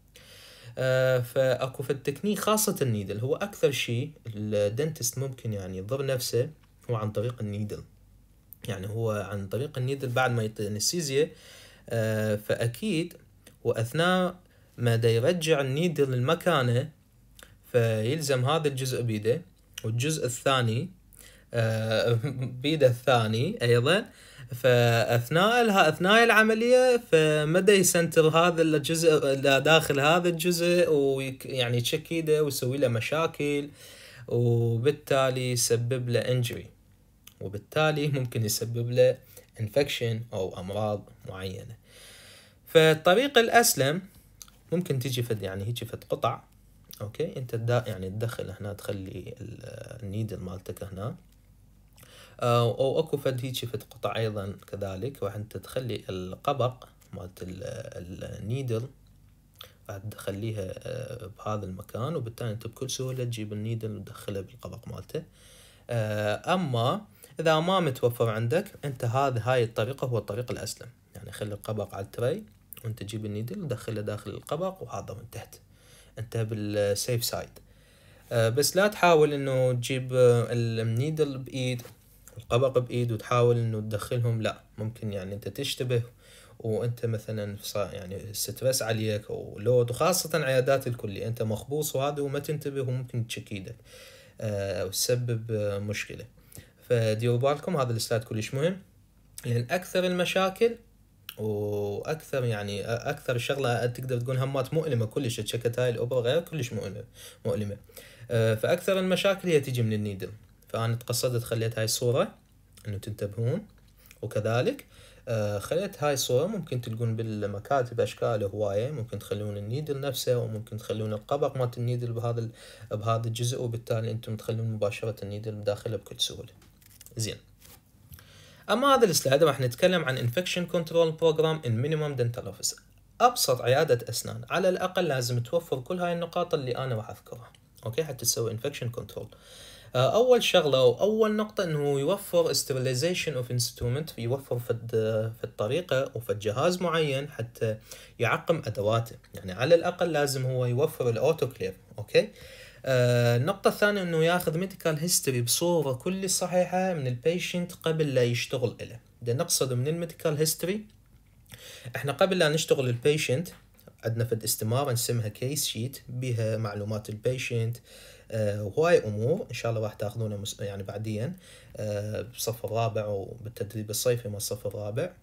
آه فاكو في التكنيك خاصة النيدل هو اكثر شيء الدنتست ممكن يعني يضر نفسه هو عن طريق النيدل. يعني هو عن طريق النيدل بعد ما يعطي انستيزيا آه فأكيد وأثناء ما دا يرجع النيدل لمكانه فيلزم هذا الجزء بيده والجزء الثاني آه بيده الثاني أيضا. فأثناء أثناء العملية فمدى يسنتر هذا الجزء داخل هذا الجزء ويعني يشك ايده ويسوي له مشاكل، وبالتالي يسبب له انجري، وبالتالي ممكن يسبب له انفكشن أو أمراض معينة. فالطريقة الأسلم ممكن تيجي فد يعني هيجي فد قطع. أوكي، أنت دا يعني تدخل هنا تخلي النيدل مالتك هنا، أو أكو فد هيجي فد قطع أيضا كذلك، وأنت تخلي القبق مالت النيدل بعد تخليها بهذا المكان، وبالتالي أنت بكل سهولة تجيب النيدل وتدخلها بالقبق مالته. أما إذا ما متوفر عندك أنت هذا هاي الطريقة هو الطريقة الأسلم، يعني خلي القبق على التري وأنت تجيب النيدل ودخله داخل القبق وهذا وانتهت، أنت بالسيف سايد. أه بس لا تحاول إنه تجيب النيدل بإيد والقبق بإيد وتحاول إنه تدخلهم، لا ممكن يعني أنت تشتبه وأنت مثلا يعني ستريس عليك أو لود، وخاصة عيادات الكلية أنت مخبوص وهذا وما تنتبه وممكن تشك إيدك أه وتسبب أه مشكلة. فديروا بالكم هذا السلايد كلش مهم، لأن أكثر المشاكل وأكثر يعني أكثر شغلة تقدر تقول همات مؤلمة كلش تشكت هاي الأوبرا غير كلش مؤلمة مؤلمة أه فأكثر المشاكل هي تيجي من النيدل. فأنا تقصدت خليت هاي الصورة إنه تنتبهون، وكذلك أه خليت هاي الصورة ممكن تلقون بالمكاتب أشكال هواية، ممكن تخلون النيدل نفسه وممكن تخلون القبق مالت النيدل بهذا بهذا الجزء، وبالتالي أنتم تخلون مباشرة النيدل داخله بكل سهولة. زين، أما هذا السلايد راح نتكلم عن Infection Control Program in Minimum Dental Office. أبسط عيادة أسنان على الأقل لازم توفر كل هاي النقاط اللي أنا راح أذكرها. أوكي، حتى تسوي Infection Control. أول شغلة وأول نقطة إنه يوفر Sterilization of Instrument، يوفر فد في الطريقة وفي جهاز معين حتى يعقم أدواته، يعني على الأقل لازم هو يوفر الأوتوكليف. أوكي. آه النقطة الثانية انه ياخذ ميديكال هيستوري بصورة كل صحيحة من البيشنت قبل لا يشتغل له. ده نقصد من الميديكال هيستوري، احنا قبل لا نشتغل البيشنت عندنا فد استمارة نسمها كيس شيت بها معلومات البيشنت آه وهواي امور ان شاء الله راح تاخذونها يعني بعديا آه بالصف الرابع وبالتدريب الصيفي مال الصف الرابع.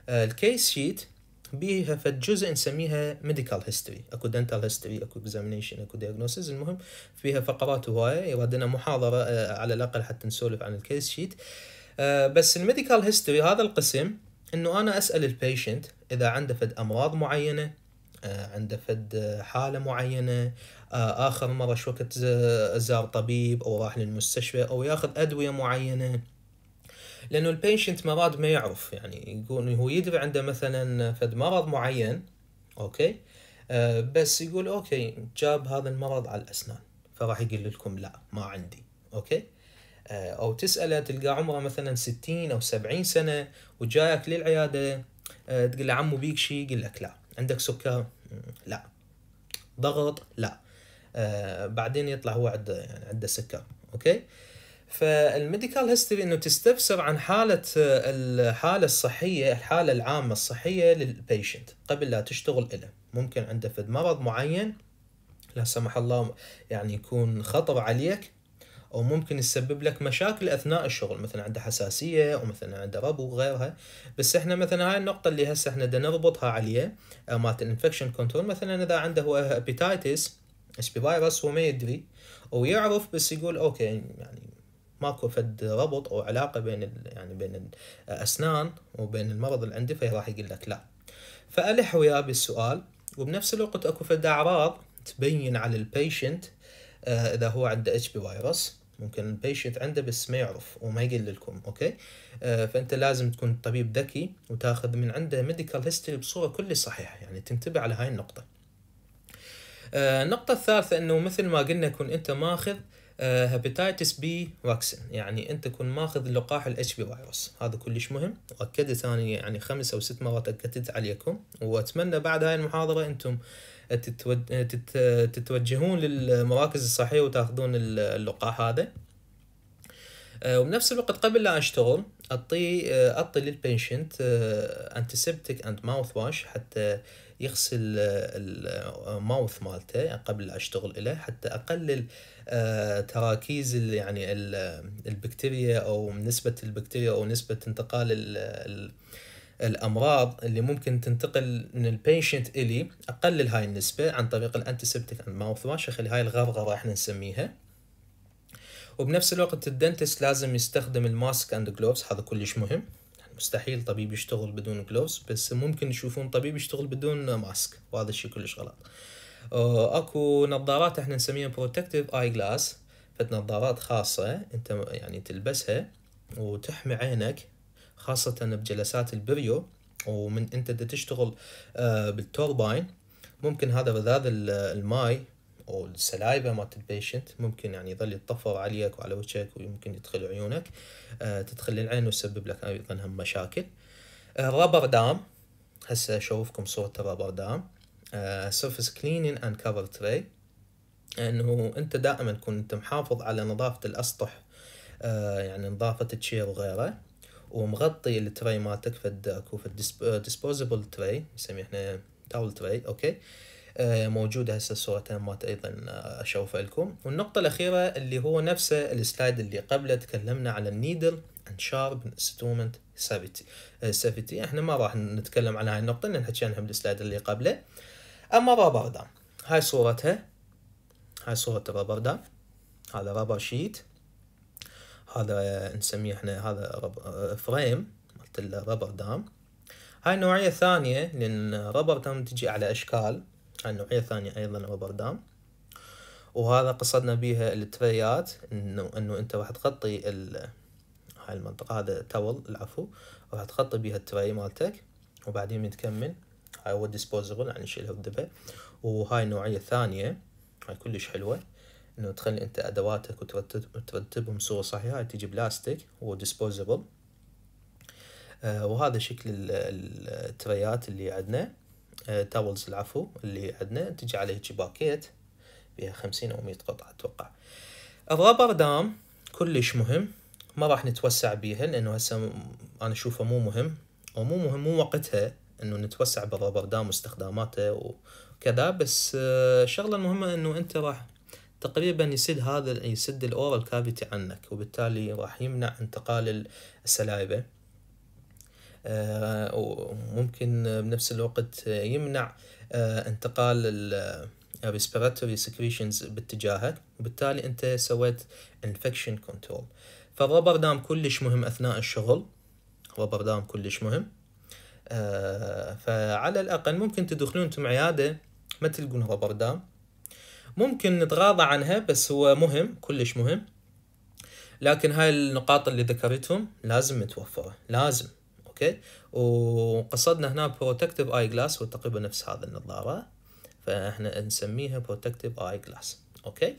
الكيس شيت بيها فد جزء نسميها ميديكال هيستوري، اكو دنتال هيستوري، اكو اكزامينيشن، اكو دياجنوسيس. المهم فيها فقرات هوايه، يودنا محاضره آه على الاقل حتى نسولف عن الكيس شيت. آه بس الميديكال هيستوري هذا القسم انه انا اسال البيشنت اذا عنده فد امراض معينه، آه عنده فد حاله معينه، آه اخر مره شو وقت زار طبيب او راح للمستشفى او ياخذ ادويه معينه. لانه البيشنت مرات ما يعرف، يعني يقول هو يدري عنده مثلا فد مرض معين، اوكي، آه بس يقول اوكي جاب هذا المرض على الاسنان، فراح يقول لكم لا ما عندي، اوكي. آه او تسأله تلقى عمره مثلا ستين او سبعين سنة وجايك للعيادة، آه تقول له عمو بيك شي، يقول لك لا. عندك سكر؟ لا. ضغط؟ لا. آه بعدين يطلع هو عنده يعني عنده سكر، اوكي. فالميديكال هيستوري انه تستفسر عن حالة الحالة الصحية، الحالة العامة الصحية للبيشنت قبل لا تشتغل له. ممكن عنده فد مرض معين لا سمح الله يعني يكون خطر عليك، او ممكن يسبب لك مشاكل اثناء الشغل، مثلا عنده حساسية او مثلا عنده ربو وغيرها. بس احنا مثلا هاي النقطة اللي هسه احنا بدنا نربطها عليه مالت الانفكشن كنترول. مثلا اذا عنده هو هيباتيتس اتش بي فيروس هو ما يدري او يعرف بس يقول اوكي يعني ماكو فد ربط او علاقه بين ال... يعني بين الاسنان وبين المرض اللي عنده، فراح يقول لك لا. فالح وياه بالسؤال، وبنفس الوقت اكو فد اعراض تبين على البيشنت آه اذا هو عنده اتش بي فيروس. ممكن البيشنت عنده بس ما يعرف وما يقول لكم، اوكي. آه فانت لازم تكون طبيب ذكي وتاخذ من عنده ميديكال هيستوري بصوره كلش صحيحه، يعني تنتبه على هاي النقطه. آه النقطه الثالثه انه مثل ما قلنا كن انت ماخذ هيباتيتس بي فاكسين، يعني انت كن ماخذ لقاح الاتش بي فيروس. هذا كلش مهم، واكدت انا يعني خمس او ست مرات اكدت عليكم، واتمنى بعد هاي المحاضره انتم تتوجهون للمراكز الصحيه وتاخذون اللقاح هذا. وبنفس الوقت قبل لا اشتغل اعطي اعطي للبيشنت انتيسبتيك اند ماوث واش حتى يغسل الماوث مالته قبل لا اشتغل له، حتى اقلل تراكيز يعني البكتيريا او نسبة البكتيريا او نسبة انتقال الامراض اللي ممكن تنتقل من البيشنت الي. اقلل هاي النسبة عن طريق الانتيسبتيك اند ماوث واش، اخلي هاي الغرغرة احنا نسميها. وبنفس الوقت الدنتست لازم يستخدم الماسك اند جلوفز، هذا كلش مهم. مستحيل طبيب يشتغل بدون جلوفز، بس ممكن يشوفون طبيب يشتغل بدون ماسك، وهذا الشيء كلش غلط. اكو نظارات احنا نسميها بروتكتيف اي جلاس، فد نظارات خاصة انت يعني تلبسها وتحمي عينك، خاصة بجلسات البريو ومن انت تشتغل بالتورباين. ممكن هذا رذاذ الماي او السلايفه مالت البيشنت ممكن يعني يظل يتطفر عليك وعلى وجهك، ويمكن يدخل عيونك، آه تدخل العين ويسبب لك ايضا هم مشاكل. آه رابر دام، هسه اشوفكم صورة الرابر دام. آه سيرفيس كلينين اند كفر تري، انه انت دائما تكون انت محافظ على نظافة الاسطح، آه يعني نظافة التشير وغيره، ومغطي التري مالتك فد اكو فد ديسبوزبل تري نسميه احنا تاول تري، اوكي. موجودة هسه الصورتين مات ايضا اشوفها لكم. والنقطة الاخيرة اللي هو نفسه السلايد اللي قبله تكلمنا على النيدل اند شارب انسترومنت سافيتي. احنا ما راح نتكلم عن هاي النقطة لان نحكي عنها بالسلايد اللي قبله. اما رابر دام، هاي صورتها، هاي صورة الرابر دام. هذا رابر شيت، هذا نسميه احنا هذا فريم مالت الرابر دام. هاي نوعية ثانية، لان رابر دام تجي على اشكال. هاي نوعية ثانية ايضا رابر دام، وهذا قصدنا بيها التريات، انه انه انت راح تغطي ال... هاي المنطقة، هذا تاول العفو، راح تغطي بيها التري مالتك وبعدين بتكمل. هاي هو ديسبوزبل يعني شيلها وتدبه. وهاي نوعية ثانية، هاي كلش حلوة، انه تخلي انت ادواتك وترتب وترتبهم بصورة صحيحة. هاي تيجي بلاستيك وديسبوزبل. آه وهذا شكل التريات اللي عندنا، آه تاولز العفو اللي عندنا، تجي عليه باكيت بها خمسين او مية قطعة اتوقع. الرابر دام كلش مهم، ما راح نتوسع بيها لانه هسه انا اشوفه مو مهم، او مو مهم مو وقتها انه نتوسع بالرابر دام واستخداماته وكذا. بس الشغلة المهمة انه انت راح تقريبا يسد هذا يسد الاورال كافيتي عنك، وبالتالي راح يمنع انتقال السلايفة. وممكن بنفس الوقت يمنع انتقال ال respiratory secretions باتجاهك، وبالتالي انت سويت infection control. فالربر دام كلش مهم اثناء الشغل، ربر دام كلش مهم. آه فعلى الاقل ممكن تدخلون انتم عياده ما تلقون ربر دام، ممكن نتغاضى عنها، بس هو مهم كلش مهم. لكن هاي النقاط اللي ذكرتهم لازم متوفره، لازم. اوكي، وقصدنا هنا protective eye glass وتقريبا نفس هذا النظاره، فاحنا نسميها protective eye glass. اوكي.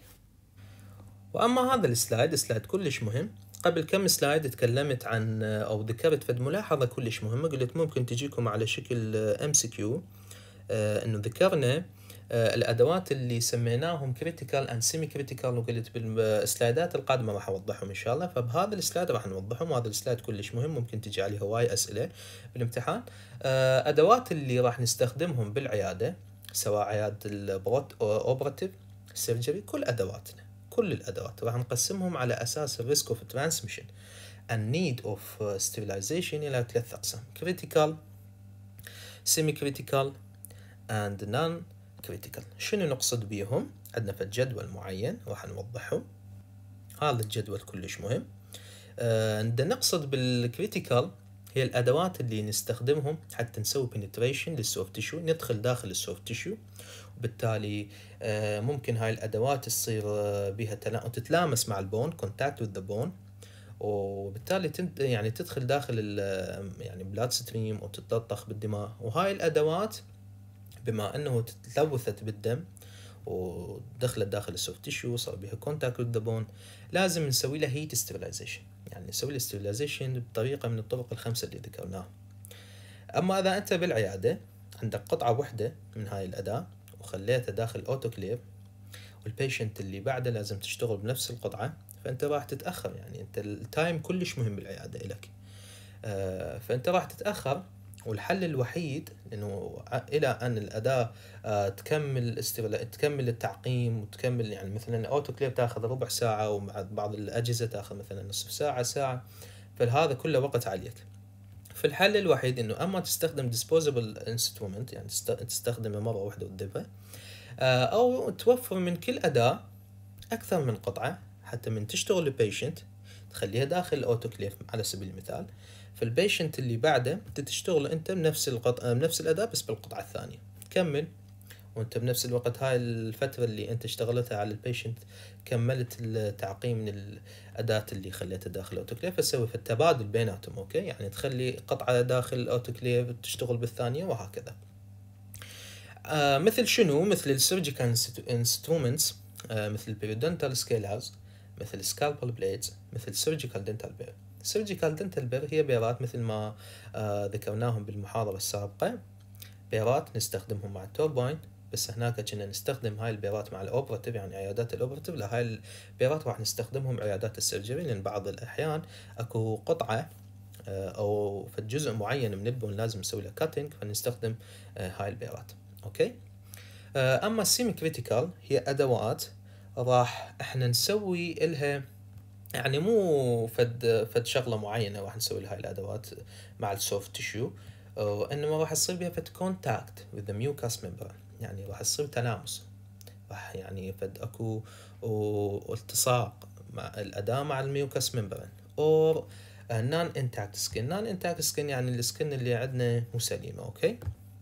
واما هذا السلايد، السلايد كلش مهم. قبل كم سلايد تكلمت عن او ذكرت فد ملاحظه كلش مهمه، قلت ممكن تجيكم على شكل ام سي كيو، انه ذكرنا الادوات اللي سميناهم كريتيكال اند سيمي كريتيكال، وقلت بالسلايدات القادمه راح اوضحهم ان شاء الله. فبهذا السلايد راح نوضحهم، وهذا السلايد كلش مهم، ممكن تجي عليه هواي اسئله بالامتحان. ادوات اللي راح نستخدمهم بالعياده، سواء عياده الاوبراتيف، سيرجري، كل ادواتنا، كل الادوات راح نقسمهم على اساس الريسك اوف ترانسميشن and need of sterilization الى ثلاث اقسام: critical، semi critical and non critical. شنو نقصد بيهم؟ عندنا في جدول معين راح نوضحهم. هذا الجدول كلش مهم. آه نقصد بالكريتيكال هي الادوات اللي نستخدمهم حتى نسوي penetration للسوفت تيشو، ندخل داخل السوفت تيشو، وبالتالي آه ممكن هاي الادوات تصير آه بها تتلامس مع البون، contact with the bone، وبالتالي تنت يعني تدخل داخل ال يعني بلاد ستريم وتتلطخ بالدماء. وهاي الادوات بما انه تلوثت بالدم ودخلت داخل السوفت تيشو، صار بها كونتاكت وذ ذا بون، لازم نسوي لها هيت ستيرلايزيشن، يعني نسوي لها ستيرلايزيشن بطريقه من الطرق الخمسه اللي ذكرناها. اما اذا انت بالعياده عندك قطعه واحده من هاي الاداه وخليتها داخل الاوتوكليف، والبيشنت اللي بعده لازم تشتغل بنفس القطعه، فانت راح تتاخر. يعني انت التايم كلش مهم بالعياده لك، آه فانت راح تتاخر. والحل الوحيد انه الى ان الاداه آه تكمل استغلال تكمل التعقيم وتكمل، يعني مثلا الاوتوكليف تاخذ ربع ساعه، ومع بعض الاجهزه تاخذ مثلا نصف ساعه ساعه، فهذا كله وقت عليك. فالحل الوحيد انه اما تستخدم disposable instrument، يعني تستخدمه مره واحده وتذبه، آه او توفر من كل اداه اكثر من قطعه، حتى من تشتغل البيشنت تخليها داخل الاوتوكليف على سبيل المثال، فالبيشنت اللي بعده تشتغل انت بنفس القطعه بنفس الاداه بس بالقطعه الثانيه، تكمل وانت بنفس الوقت هاي الفتره اللي انت اشتغلتها على البيشنت كملت التعقيم من الاداه اللي خليتها داخل الاوتوكليف، فسوي في التبادل بيناتهم. اوكي، يعني تخلي قطعه داخل الاوتوكليف تشتغل بالثانيه وهكذا. آه مثل شنو؟ مثل السيرجيكال انسترومنتس، آه مثل البيريودنتال سكيلرز، مثل سكالبل بليدز، مثل سيرجيكال دنتال بير. السيرجيكال دنتال بير هي بيرات مثل ما آه ذكرناهم بالمحاضرة السابقة، بيرات نستخدمهم مع التوربين، بس هناك كنا نستخدم هاي البيرات مع الاوبراتيف، يعني عيادات الاوبراتيف. لا، هاي البيرات راح نستخدمهم عيادات السيرجري، لان بعض الاحيان اكو قطعة آه او في جزء معين من البون لازم نسوي له كاتنج، فنستخدم آه هاي البيرات. اوكي. آه اما السيمي كريتيكال هي ادوات راح احنا نسوي لها، يعني مو فد فد شغله معينه راح نسوي لها الادوات مع السوفت تيشو، انما راح يصير بها فد كونتاكت with the mucous membrane، يعني راح يصير تلامس، راح يعني فد اكو التصاق مع الاداه مع الميوكاس ممبرين، اور نون انتاكت سكين. نون انتاكت سكين يعني السكن اللي عندنا مو سليمه. اوكي.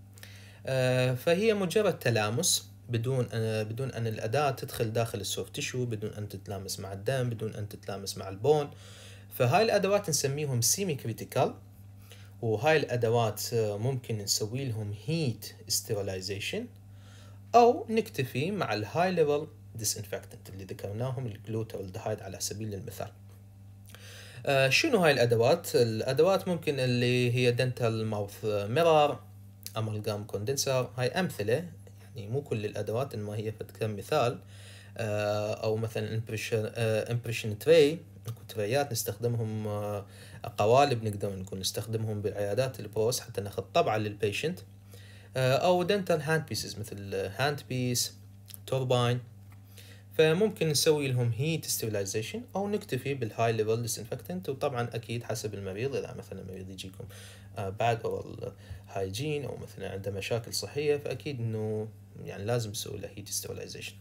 آه فهي مجرد تلامس بدون أن بدون ان الاداه تدخل داخل السوفت تيشو، بدون ان تتلامس مع الدم، بدون ان تتلامس مع البون. فهاي الادوات نسميهم سيمي كريتيكال، وهاي الادوات ممكن نسوي لهم هيت ستيرلايزيشن، او نكتفي مع الهاي ليفل ديسانفكتنت اللي ذكرناهم، الجلوتالدهايد على سبيل المثال. آه شنو هاي الادوات؟ الادوات ممكن اللي هي دنتال ماوث ميرور، امالجام كوندنسر، هاي امثله، يعني مو كل الادوات انما هي كم مثال. آه او مثلا امبريشن آه امبريشن تري، تريات نستخدمهم، آه قوالب نقدر نكون نستخدمهم بالعيادات البوست حتى ناخذ طبعه للبيشنت، آه او دنتال هاند بيسز مثل هاند بيس، توربين. فممكن نسوي لهم heat sterilization أو نكتفي بالهاي ليفل disinfectant. وطبعا أكيد حسب المريض، إذا مثلا المريض يجيكم بعد oral hygiene أو مثلا عنده مشاكل صحية، فأكيد إنه يعني لازم نسوي له heat sterilization.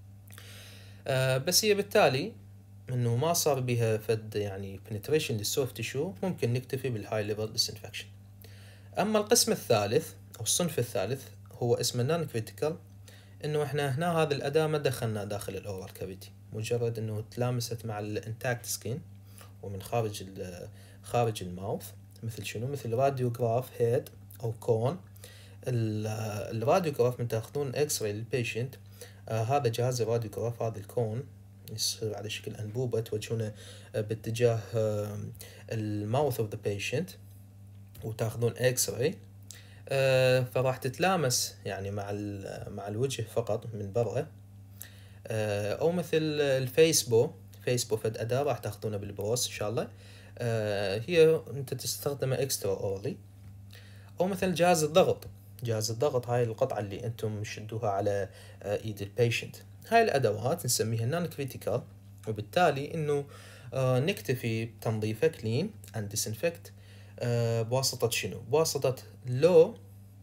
آه بس هي بالتالي إنه ما صار بها فد يعني penetration للسوفت تيشو، ممكن نكتفي بالهاي ليفل disinfection. أما القسم الثالث أو الصنف الثالث هو اسمه نون كريتيكال، إنه إحنا هنا هذه الأداة ما دخلنا داخل الأورال كافيتي، مجرد إنه تلامست مع الانتاكت سكين ومن خارج خارج الماوث، مثل شنو؟ مثل راديوغراف هيد أو كون. الراديوغراف من تاخذون اكس راي للبيشنت، آه هذا جهاز الراديوغراف، هذا الكون يصير على شكل أنبوبة توجهونه باتجاه الماوث اوف ذا بيشنت وتاخذون اكس راي. آه فراح تتلامس يعني مع مع الوجه فقط من برا. آه او مثل الفيسبو، فيسبو فد اداة راح تاخذونه بالبروس ان شاء الله. آه هي انت تستخدمها اكسترا اورلي. او مثل جهاز الضغط، جهاز الضغط هاي القطعة اللي انتم شدوها على آه ايد البيشنت. هاي الادوات نسميها نون كريتيكال، وبالتالي انه آه نكتفي بتنظيفه كلين اند ديسنفكت آه بواسطة شنو؟ بواسطة لو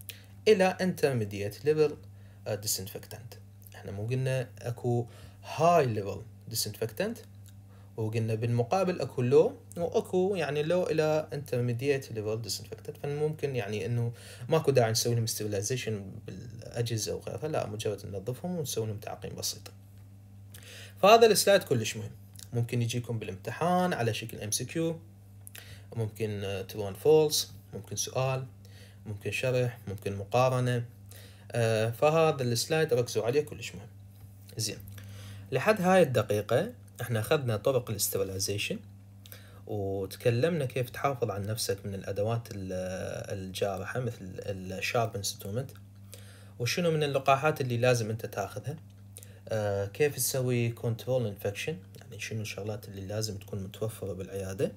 الى intermediate level disinfectant. احنا مو قلنا اكو high level disinfectant، وقلنا بالمقابل اكو low واكو يعني low الى intermediate level disinfectant. فممكن يعني انه ماكو داعي نسوي لهم sterilization بالاجهزه وغيرها، لا مجرد ننظفهم ونسوي لهم تعقيم بسيطه. فهذا السلايد كلش مهم، ممكن يجيكم بالامتحان على شكل ام سي كيو، ممكن ترو اند فولس، ممكن سؤال، ممكن شرح، ممكن مقارنة. آه فهذا السلايد ركزوا عليه كلش مهم. زين، لحد هاي الدقيقة احنا اخذنا طرق الاسترلايزيشن، وتكلمنا كيف تحافظ على نفسك من الادوات الجارحة مثل الشارب انسترومنت، وشنو من اللقاحات اللي لازم انت تاخذها. آه كيف تسوي كنترول انفكشن، يعني شنو الشغلات اللي لازم تكون متوفرة بالعيادة.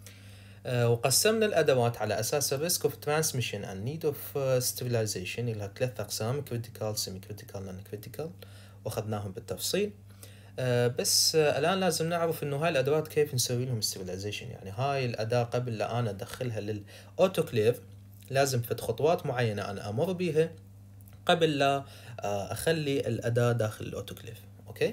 آه وقسمنا الأدوات على أساس الريسك اوف ترانسميشن and need of sterilization إلى ثلاث أقسام: critical, semi critical, non critical، وأخذناهم بالتفصيل. آه بس آه الآن لازم نعرف إنه هاي الأدوات كيف نسوي لهم sterilization. يعني هاي الأداة قبل لا أنا أدخلها للأوتوكليف لازم في خطوات معينة أنا أمر بيها قبل لا آه أخلي الأداة داخل الأوتوكليف. أوكي.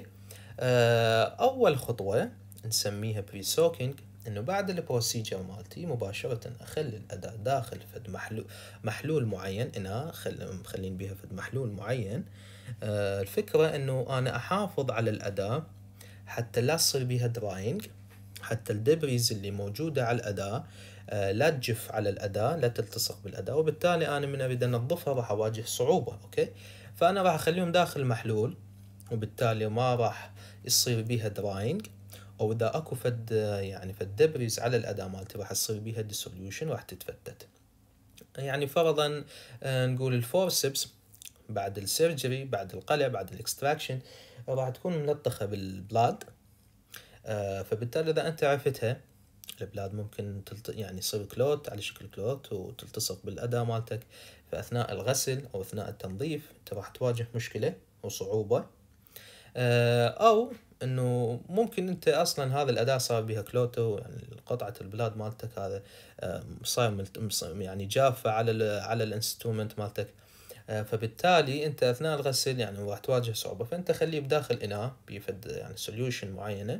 آه أول خطوة نسميها بري سوكينج، انه بعد البروسيجر مالتي مباشرة اخلي الاداة داخل فد محلول محلول معين، انا خل مخلين بيها فد محلول معين. آه الفكرة انه انا احافظ على الاداة حتى لا تصير بيها دراينج، حتى الدبريز اللي موجودة على الاداة آه لا تجف على الاداة، لا تلتصق بالاداة، وبالتالي انا من اريد انظفها راح اواجه صعوبة. اوكي، فانا راح اخليهم داخل المحلول، وبالتالي ما راح يصير بيها دراينج، او اذا اكو فد يعني فد دبريز على الاداة مالتي راح تصير بيها ديسوليوشن، راح تتفتت. يعني فرضا نقول الفورسبس بعد السيرجري، بعد القلع، بعد الاكستراكشن راح تكون ملطخة بالبلاد، فبالتالي اذا انت عفتها البلاد ممكن تلت... يعني يصير كلوت على شكل كلوت وتلتصق بالاداة مالتك، فاثناء الغسل او اثناء التنظيف انت راح تواجه مشكلة وصعوبة. او انه ممكن انت اصلا هذا الاداة صار بها كلوتو، يعني قطعة البلاد مالتك هذا صار يعني جافة على ال على الانسترومنت مالتك، فبالتالي انت اثناء الغسل يعني راح تواجه صعوبة، فانت خليه بداخل اناء بيفد يعني سوليوشن معينة.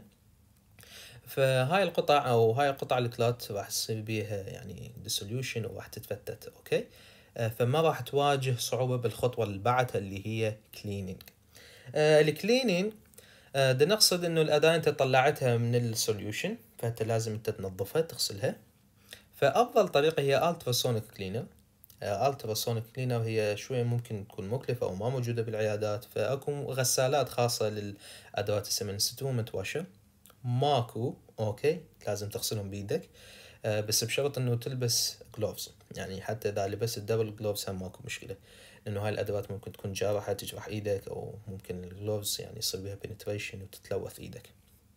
فهاي القطع او هاي القطع الكلوت راح يصير بيها يعني ديسوليوشن وراح تتفتت. اوكي، فما راح تواجه صعوبة بالخطوة اللي بعدها اللي هي كلينينج. آه الكلينينج آه ده نقصد انه الاداة انت طلعتها من السوليوشن، فانت لازم انت تنظفها تغسلها. فافضل طريقة هي التراسونيك كلينر. آه التراسونيك كلينر هي شوية ممكن تكون مكلفة او ما موجودة بالعيادات، فاكو غسالات خاصة للادوات اسمها انسترومنت واشر، ماكو. اوكي، لازم تغسلهم بيدك، آه بس بشرط انه تلبس جلوفز، يعني حتى اذا لبست الدبل جلوفز هم ماكو مشكلة، لانه هاي الادوات ممكن تكون جارحة تجرح ايدك، او ممكن الجلوفز يعني يصير بها penetration وتتلوث ايدك.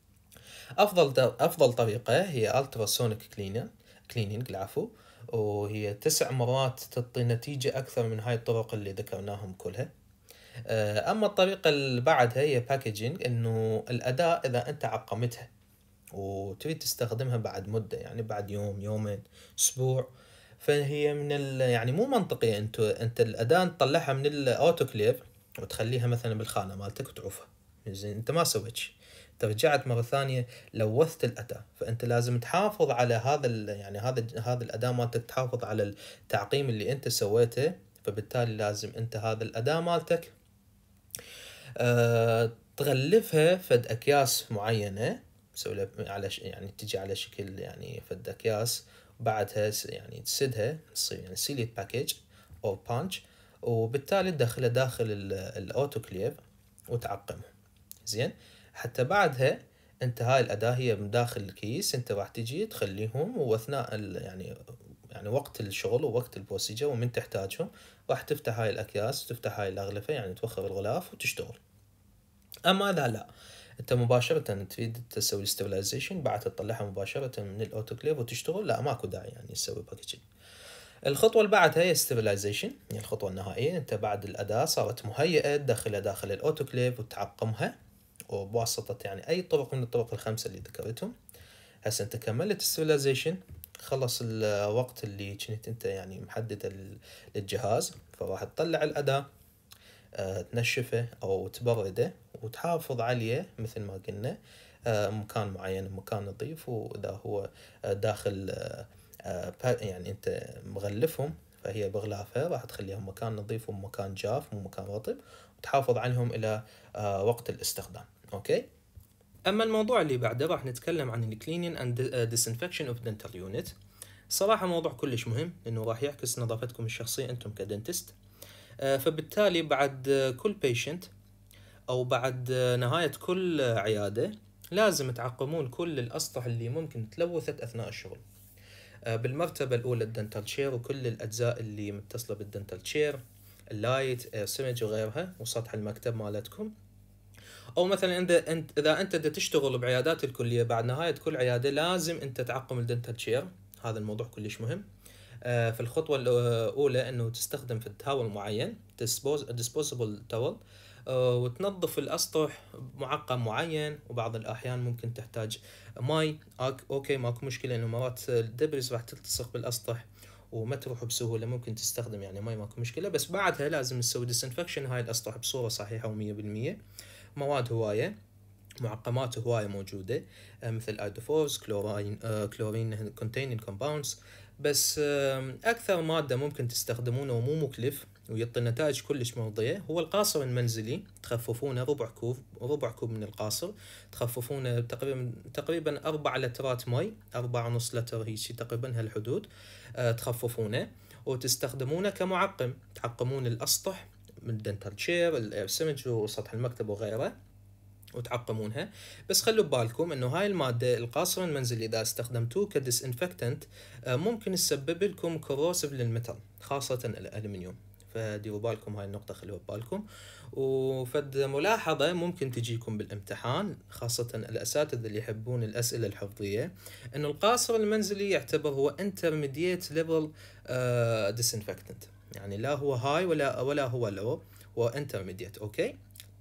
افضل افضل طريقة هي التراسونيك كلينر كلينينج العفو، وهي تسع مرات تعطي نتيجة اكثر من هاي الطرق اللي ذكرناهم كلها. اما الطريقه اللي بعدها هي باكجينج، انه الاداه اذا انت عقمتها وتريد تستخدمها بعد مده، يعني بعد يوم يومين اسبوع، فهي من ال يعني مو منطقيه انت انت الاداه تطلعها من الاوتوكليف وتخليها مثلا بالخانه مالتك وتعوفها. زين انت ما سويت شيء، انت رجعت مره ثانيه لوثت الاداه، فانت لازم تحافظ على هذا يعني هذا هذا الاداه مالتك، تحافظ على التعقيم اللي انت سويته. فبالتالي لازم انت هذا الاداه مالتك أه تغلفها فد اكياس معينه، تسوي على يعني تجي على شكل يعني فد اكياس، بعدها يعني تسدها تصير يعني سيليت باكج او بانش، وبالتالي تدخلها داخل الاوتوكليف وتعقمها. زين، حتى بعدها انت هاي الاداه هي من داخل الكيس، انت راح تجي تخليهم، واثناء يعني يعني وقت الشغل ووقت البروسيجر ومن تحتاجهم راح تفتح هاي الاكياس وتفتح هاي الاغلفه، يعني توخر الغلاف وتشتغل. اما اذا لا انت مباشره تريد تسوي ستابلايزيشن بعد تطلعها مباشره من الاوتوكليف وتشتغل، لا ماكو داعي يعني تسوي باكجينج. الخطوه اللي بعدها هي ستابلايزيشن، يعني الخطوه النهائيه، انت بعد الاداه صارت مهيئه تدخلها داخل الاوتوكليف وتعقمها وبواسطه يعني اي طرق من الطرق الخمسه اللي ذكرتهم. هسه انت كملت الستابلايزيشن، خلص الوقت اللي كنت انت يعني محدده للجهاز، فراح تطلع الاداه أه تنشفه او تبرده وتحافظ عليه مثل ما قلنا أه مكان معين، مكان نظيف، واذا هو داخل أه يعني انت مغلفهم فهي بغلافها راح تخليهم مكان نظيف ومكان جاف مو مكان رطب، وتحافظ عليهم الى أه وقت الاستخدام. اوكي. اما الموضوع اللي بعده راح نتكلم عن الكلينين اند ديسانفكشن اوف دنتال يونت. صراحه موضوع كلش مهم لانه راح يعكس نظافتكم الشخصيه انتم كدنتست. فبالتالي بعد كل بيشنت او بعد نهايه كل عياده لازم تعقمون كل الاسطح اللي ممكن تلوثت اثناء الشغل. بالمرتبه الاولى الدنتال شير وكل الاجزاء اللي متصله بالدنتال شير، اللايت، اير سيمج وغيرها، وسطح المكتب مالتكم. او مثلا اذا انت اذا انت تشتغل بعيادات الكليه بعد نهايه كل عياده لازم انت تعقم الدنتال شير. هذا الموضوع كلش مهم. آه في الخطوه الاولى انه تستخدم في تاول معين ديسبوزبل تاول، آه وتنظف الاسطح بمعقم معين، وبعض الاحيان ممكن تحتاج ماي. اوكي ماكو مشكله، انه مرات الدبرز راح تلتصق بالاسطح وما تروح بسهوله، ممكن تستخدم يعني ماي ماكو مشكله، بس بعدها لازم تسوي ديسانفكشن هاي الاسطح بصوره صحيحه ومية بالمية. مواد هوايه، معقمات هوايه موجوده مثل ايدوفورز، كلورين كلورين كونتيننج كومباوندز، بس اكثر ماده ممكن تستخدمونه ومو مكلف ويعطي نتائج كلش مرضيه هو القاصر المنزلي. تخففونه ربع كوب ربع كوب من القاصر، تخففونه تقريبا تقريبا أربعة لترات مي، أربعة ونص لتر هي شي تقريبا هالحدود. تخففونه وتستخدمونه كمعقم، تعقمون الاسطح من الدنتال شير، الاير سيمج وسطح المكتب وغيره وتعقمونها. بس خلوا ببالكم انه هاي الماده القاصر المنزلي اذا استخدمتوه كديسانفكتنت ممكن تسبب لكم كوروسيف للميتال خاصه الالمنيوم، فديروا بالكم هاي النقطه، خلوها ببالكم. وفد ملاحظه ممكن تجيكم بالامتحان خاصه الاساتذه اللي يحبون الاسئله الحفظيه، انه القاصر المنزلي يعتبر هو انترميديت ليفل ديسانفكتنت، يعني لا هو هاي ولا ولا هو لو، هو انترميديت. اوكي،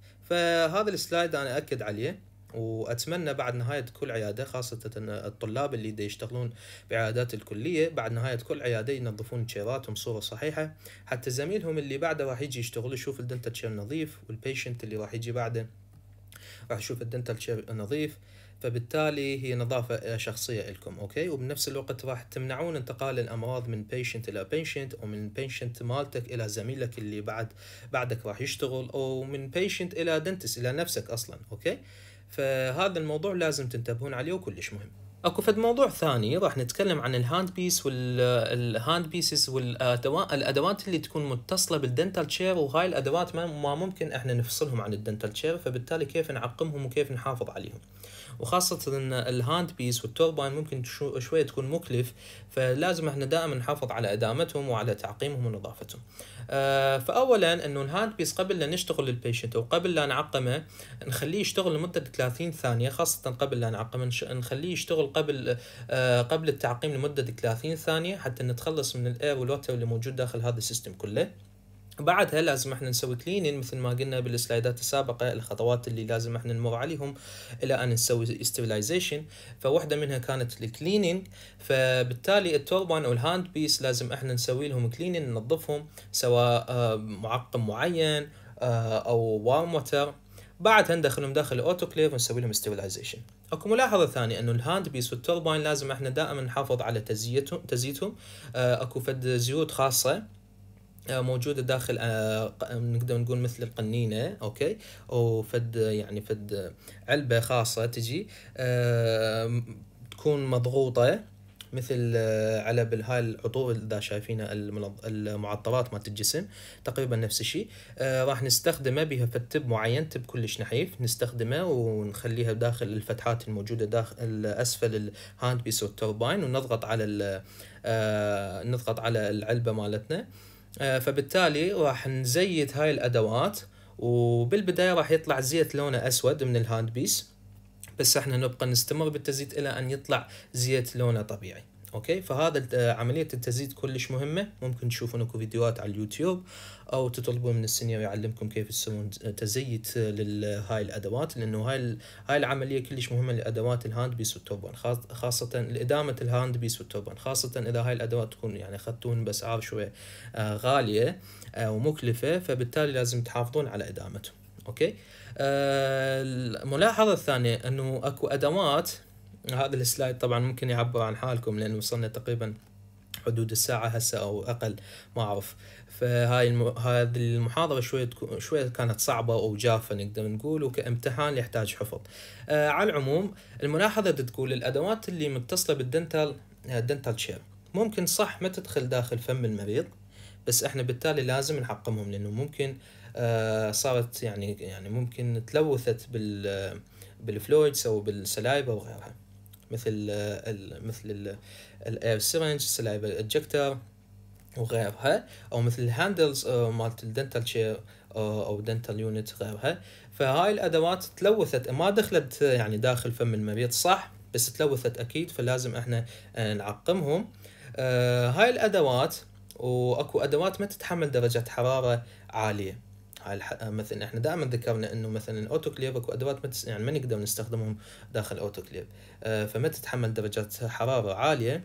فهذا السلايد انا اكد عليه، واتمنى بعد نهايه كل عياده خاصه الطلاب اللي دا يشتغلون بعيادات الكليه بعد نهايه كل عياده ينظفون شيراتهم بصوره صحيحه، حتى زميلهم اللي بعده راح يجي يشتغل يشوف الدنتال شير نظيف، والبيشنت اللي راح يجي بعده راح يشوف الدنتال شير نظيف. فبالتالي هي نظافة شخصية لكم. اوكي، وبنفس الوقت راح تمنعون انتقال الامراض من بيشنت الى بيشنت، او من بيشنت مالتك الى زميلك اللي بعد بعدك راح يشتغل، او من بيشنت الى دنتس الى نفسك اصلا. اوكي، فهذا الموضوع لازم تنتبهون عليه وكلش مهم. اكو فد موضوع ثاني راح نتكلم عن الهاند بيس والهاند بيسز والادوات الادوات اللي تكون متصله بالدنتال شير، وهاي الادوات ما ممكن احنا نفصلهم عن الدنتال شير، فبالتالي كيف نعقمهم وكيف نحافظ عليهم. وخاصة ان الهاند بيس والتوربين ممكن شو شوية تكون مكلف، فلازم احنا دائما نحافظ على ادامتهم وعلى تعقيمهم ونظافتهم. آه فاولا انه الهاند بيس قبل لا نشتغل للبيشنت وقبل لا نعقمه نخليه يشتغل لمدة ثلاثين ثانية، خاصة قبل لا نعقمه نخليه يشتغل قبل آه قبل التعقيم لمدة ثلاثين ثانية حتى نتخلص من الاير والوتر اللي موجود داخل هذا السيستم كله. بعدها لازم احنا نسوي كلينين مثل ما قلنا بالسلايدات السابقة، الخطوات اللي لازم احنا نمر عليهم الى ان نسوي استابلايزيشن. فواحدة منها كانت الكلينينج، فبالتالي التوربين او الهاند بيس لازم احنا نسوي لهم كلينين، ننظفهم سواء معقم معين او وارم ووتر. بعدها ندخلهم داخل الاوتوكليف ونسوي لهم استابلايزيشن. اكو ملاحظه ثانيه انه الهاند بيس والتوربين لازم احنا دائما نحافظ على تزييتهم تزييتهم اكو فد زيوت خاصه موجوده داخل نقدر نقول مثل القنينه، اوكي، او فد يعني فد علبه خاصه تجي تكون مضغوطه مثل على بالهاي العطور اذا شايفينها المعطرات مالت الجسم، تقريبا نفس الشيء. آه راح نستخدمه بها فتب معين، تب كلش نحيف، نستخدمه ونخليها داخل الفتحات الموجوده داخل اسفل الهاند بيس والتوربين، ونضغط على آه نضغط على العلبه مالتنا. آه فبالتالي راح نزيت هاي الادوات، وبالبدايه راح يطلع زيت لونه اسود من الهاند بيس، بس احنا نبقى نستمر بالتزييت الى ان يطلع زيت لونه طبيعي. اوكي، فهذا عملية التزييت كلش مهمة. ممكن تشوفون اكو فيديوهات على اليوتيوب او تطلبون من السنيور يعلمكم كيف تسوون تزييت لهاي الادوات، لانه هاي هاي العملية كلش مهمة لادوات الهاند بيس والتوربين، خاصة لادامة الهاند بيس والتوربين، خاصة اذا هاي الادوات تكون يعني اخذتون باسعار شوية غالية ومكلفة، فبالتالي لازم تحافظون على ادامتهم. اوكي. آه الملاحظة الثانية انه اكو ادوات، هذا السلايد طبعا ممكن يعبر عن حالكم لانه وصلنا تقريبا حدود الساعة هسه او اقل ما اعرف، فهاي الم... هذه المحاضرة شوية شوية كانت صعبة او جافة نقدر نقول، وكامتحان يحتاج حفظ. آه على العموم الملاحظة تقول الادوات اللي متصلة بالدنتال دنتال شير ممكن صح ما تدخل داخل فم المريض، بس احنا بالتالي لازم نعقمهم، لانه ممكن آه صارت يعني يعني ممكن تلوثت بال بالفلويدز او بالسلايبه وغيرها، مثل ال مثل الاير سيرنج، السلايبه اجكتر وغيرها، او مثل الهاندلز مالت الدنتال شير او دنتال يونت غيرها. فهاي الادوات تلوثت، ما دخلت يعني داخل فم المريض صح، بس تلوثت اكيد، فلازم احنا نعقمهم. آه هاي الادوات، واكو ادوات ما تتحمل درجة حرارة عالية. هاي الح... مثلا احنا دائما ذكرنا انه مثلا الاوتوكليف اكو ادوات ما تس... يعني ما نقدر نستخدمهم داخل الاوتوكليف، آه فما تتحمل درجات حرارة عالية.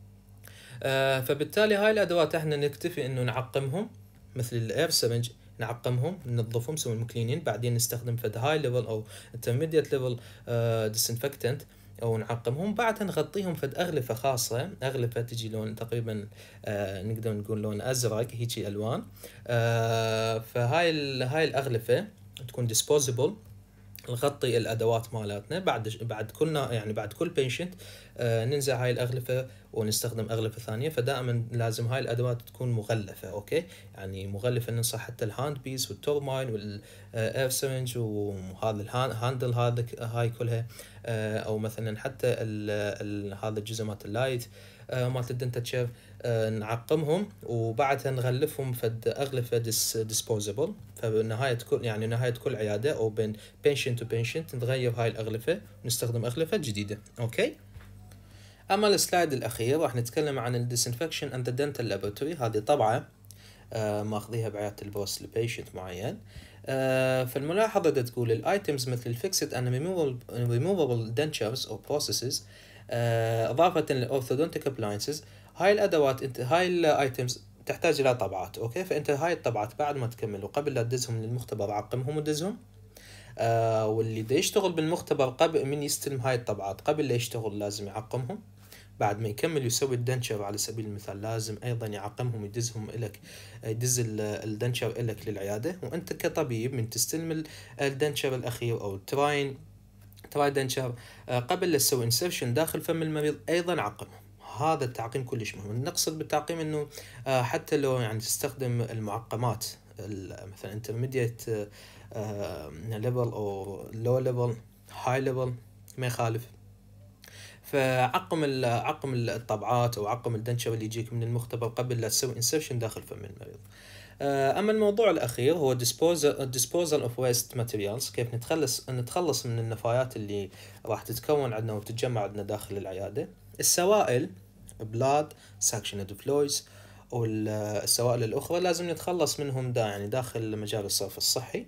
آه فبالتالي هاي الادوات احنا نكتفي انه نعقمهم، مثل الاير سرنج نعقمهم ننظفهم نسوي مكلينين، بعدين نستخدم فد هاي ليفل او انترميديت ليفل ديسانفكتنت او نعقمهم، بعدها نغطيهم فد اغلفه خاصه، اغلفه تجي لون تقريبا آه نقدر نقول لون ازرق هيجي الوان. آه فهاي هاي الاغلفه تكون ديسبوزبل، نغطي الادوات مالتنا. بعد بعد كلنا يعني بعد كل بيشنت آه ننزع هاي الاغلفه ونستخدم اغلفه ثانيه، فدائما لازم هاي الادوات تكون مغلفه. اوكي، يعني مغلفه ننصح حتى الهاند بيس والتورماين والاير سرنج وهذا الهاندل هذا هاي كلها، آه او مثلا حتى ال ال هذا الجزء مالت اللايت آه مالت الدنتال شير آه نعقمهم، وبعدها نغلفهم فد اغلفه ديس ديسبوزبل. فبنهايه كل يعني نهايه كل عياده او بين بيشنت تو بيشنت نغير هاي الاغلفه ونستخدم اغلفه جديده. اوكي. اما السلايد الاخير راح نتكلم عن الديسانفكشن اند ذا دنتال لابوراتوري. هذه طبعه آه ماخذيها بعياده البوست لبيشنت معين. آه فالملاحظه تقول الايتمز مثل الفيكسد اند ريموفبل دنتشرز او بروسيسز اضافه للاورثودونتيك ابلاينسز. هاي الادوات انت هاي الايتمز تحتاج الى طبعات. اوكي، فانت هاي الطبعات بعد ما تكمل وقبل لا تدزهم للمختبر عقمهم ودزهم. آه واللي دا يشتغل بالمختبر قبل من يستلم هاي الطبعات قبل لا يشتغل لازم يعقمهم. بعد ما يكمل يسوي الدنشر على سبيل المثال لازم ايضا يعقمهم يدزهم الك، يدز الدنشر الك للعياده. وانت كطبيب من تستلم الدنشر الاخير او التراين تراي دنشر قبل لا تسوي انسرشن داخل فم المريض ايضا عقمهم. هذا التعقيم كلش مهم. نقصد بالتعقيم انه حتى لو يعني تستخدم المعقمات مثلا انترميديت ليفل او لو ليفل هاي ليفل ما يخالف، فعقم عقم الطبعات او عقم الدنشر اللي يجيك من المختبر قبل لا تسوي انسرشن داخل فم المريض. اما الموضوع الاخير هو disposal of waste materials، كيف نتخلص نتخلص من النفايات اللي راح تتكون عندنا وتتجمع عندنا داخل العياده. السوائل blood suctioned fluids او السوائل الاخرى لازم نتخلص منهم دا يعني داخل مجال الصرف الصحي.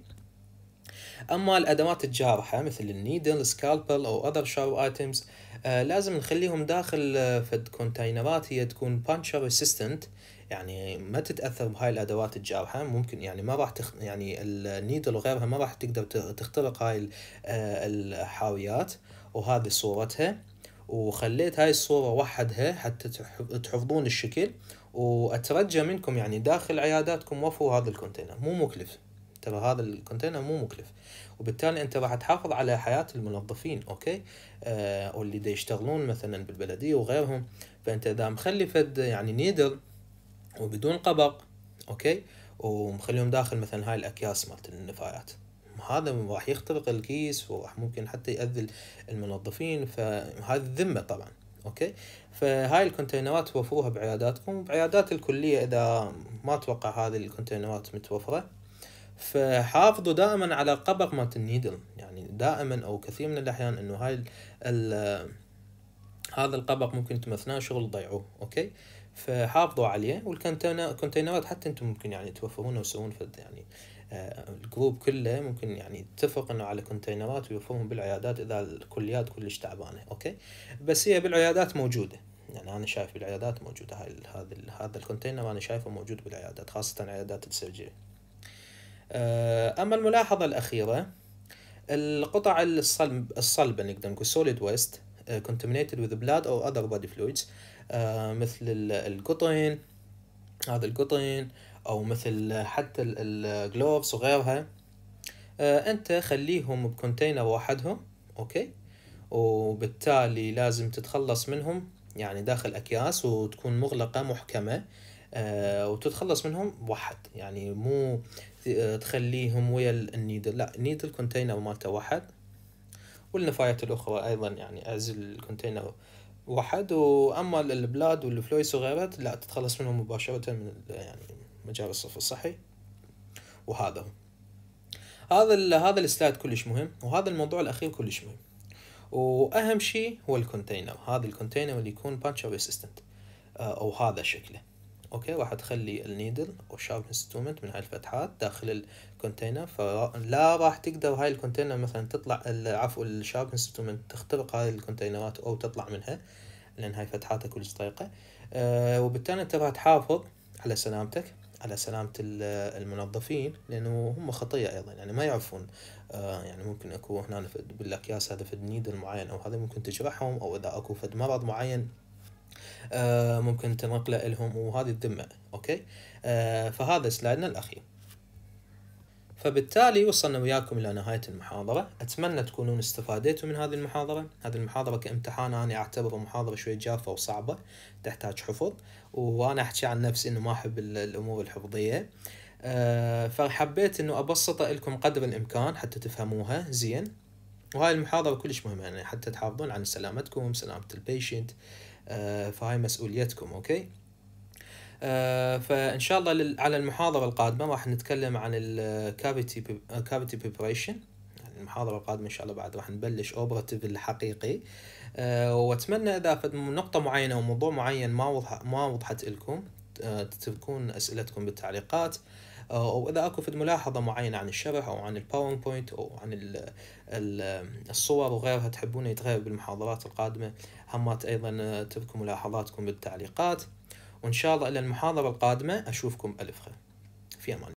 اما الادوات الجارحة مثل النيدل، سكالبل او other sharp items آه لازم نخليهم داخل آه، فد كونتينرات هي تكون puncture resistant، يعني ما تتاثر بهاي الادوات الجارحة. ممكن يعني ما راح تخ... يعني النيدل وغيرها ما راح تقدر تخترق هاي ال- آه، الحاويات. وهذه صورتها، وخليت هاي الصورة وحدها حتى تح- تحفظون الشكل. واترجى منكم يعني داخل عياداتكم وفوا هذا الكونتينر، مو مكلف، ترى هذا الكونتينر مو مكلف. وبالتالي انت راح تحافظ على حياة الموظفين، اوكي، آه او اللي دا يشتغلون مثلا بالبلدية وغيرهم. فانت اذا مخلي فد يعني نيدل وبدون قبق، اوكي، ومخليهم داخل مثلا هاي الاكياس مالت النفايات، هذا راح يخترق الكيس وراح ممكن حتى يأذي الموظفين، فهذه الذمة طبعا. اوكي، فهاي الكونتينرات وفروها بعياداتكم، بعيادات الكلية اذا ما اتوقع هذه الكونتينرات متوفرة. فحافظوا دائما على قبق مالت النيدل، يعني دائما او كثير من الاحيان انه هاي ال ال هذا القبق ممكن انتم اثناء شغل تضيعوه، اوكي، فحافظوا عليه. والكونتينرات حتى انتم ممكن يعني توفرونه وتسوون فد يعني آه، الجروب كله ممكن يعني يتفق انه على كونتينرات ويوفرهم بالعيادات اذا الكليات كلش تعبانه، اوكي. بس هي بالعيادات موجوده، يعني انا شايف بالعيادات موجوده هاي ال- هذا ال- هذا الكونتينر انا شايفه موجود بالعيادات، خاصه عيادات السيرجري. آه، اما الملاحظه الاخيره، القطع الصلب الصلبة نقدر نقول solid waste uh, contaminated with blood or other body fluids، uh, مثل ال- القطن، هذا القطن، أو مثل حتى الجلوفز وغيرها. uh, أنت خليهم بكونتينر وحدهم، أوكي، وبالتالي لازم تتخلص منهم يعني داخل أكياس وتكون مغلقة محكمة. آه وتتخلص منهم بوحد، يعني مو تخليهم ويا النيدل، لا، النيدل كونتينر مالته واحد، والنفايات الأخرى أيضا يعني أعزل الكونتينر واحد. وأما البلاد والفلويس وغيرها لا، تتخلص منهم مباشرة من ال- يعني مجال الصرف الصحي. وهذا هو. هذا ال هذا السلايد كلش مهم، وهذا الموضوع الأخير كلش مهم. وأهم شيء هو الكونتينر، هذا الكونتينر اللي يكون بانشر ريسيستنت أو هذا شكله، اوكي. راح تخلي النيدل او شارب انسترومنت من هاي الفتحات داخل الكونتينر، فلا راح تقدر هاي الكونتينر مثلا تطلع عفوا الشارب انسترومنت تخترق هاي الكونتينرات او تطلع منها، لان هاي فتحاتها كلش ضيقة. أه وبالتالي انت راح تحافظ على سلامتك، على سلامة المنظفين، لانه هم خطية ايضا، يعني ما يعرفون. آه يعني ممكن اكو هنا فد بالاكياس هذا فد نيدل معين او هذا ممكن تجرحهم، او اذا اكو فد مرض معين آه ممكن تنقله لهم، وهذه الذمة، اوكي. آه فهذا سلايدنا الاخير. فبالتالي وصلنا وياكم الى نهاية المحاضرة، اتمنى تكونون استفاديتوا من هذه المحاضرة. هذه المحاضرة كامتحان انا اعتبره محاضرة شوية جافة وصعبة، تحتاج حفظ، وانا احكي عن نفسي انه ما احب ال- الامور الحفظية. آه فحبيت انه ابسطها لكم قدر الامكان حتى تفهموها زين. وهاي المحاضرة كلش مهمة، يعني حتى تحافظون على سلامتكم، سلامة البيشنت. آه فهاي مسؤوليتكم، اوكي. آه فإن شاء الله لل- على المحاضرة القادمة راح نتكلم عن الكافيتي كافيتي بريبريشن. المحاضرة القادمة إن شاء الله بعد راح نبلش أوبراتيف الحقيقي. أه وأتمنى إذا في نقطة معينة أو موضوع معين ما وضح ما وضحت لكم أه تكون أسئلتكم بالتعليقات، أه أو إذا أكو في ملاحظة معينة عن الشرح أو عن الباوربوينت أو عن ال ال الصور وغيرها تحبون يتغير بالمحاضرات القادمة، همات أيضا تركوا ملاحظاتكم بالتعليقات. وإن شاء الله إلى المحاضرة القادمة أشوفكم ألف خير، في أمان.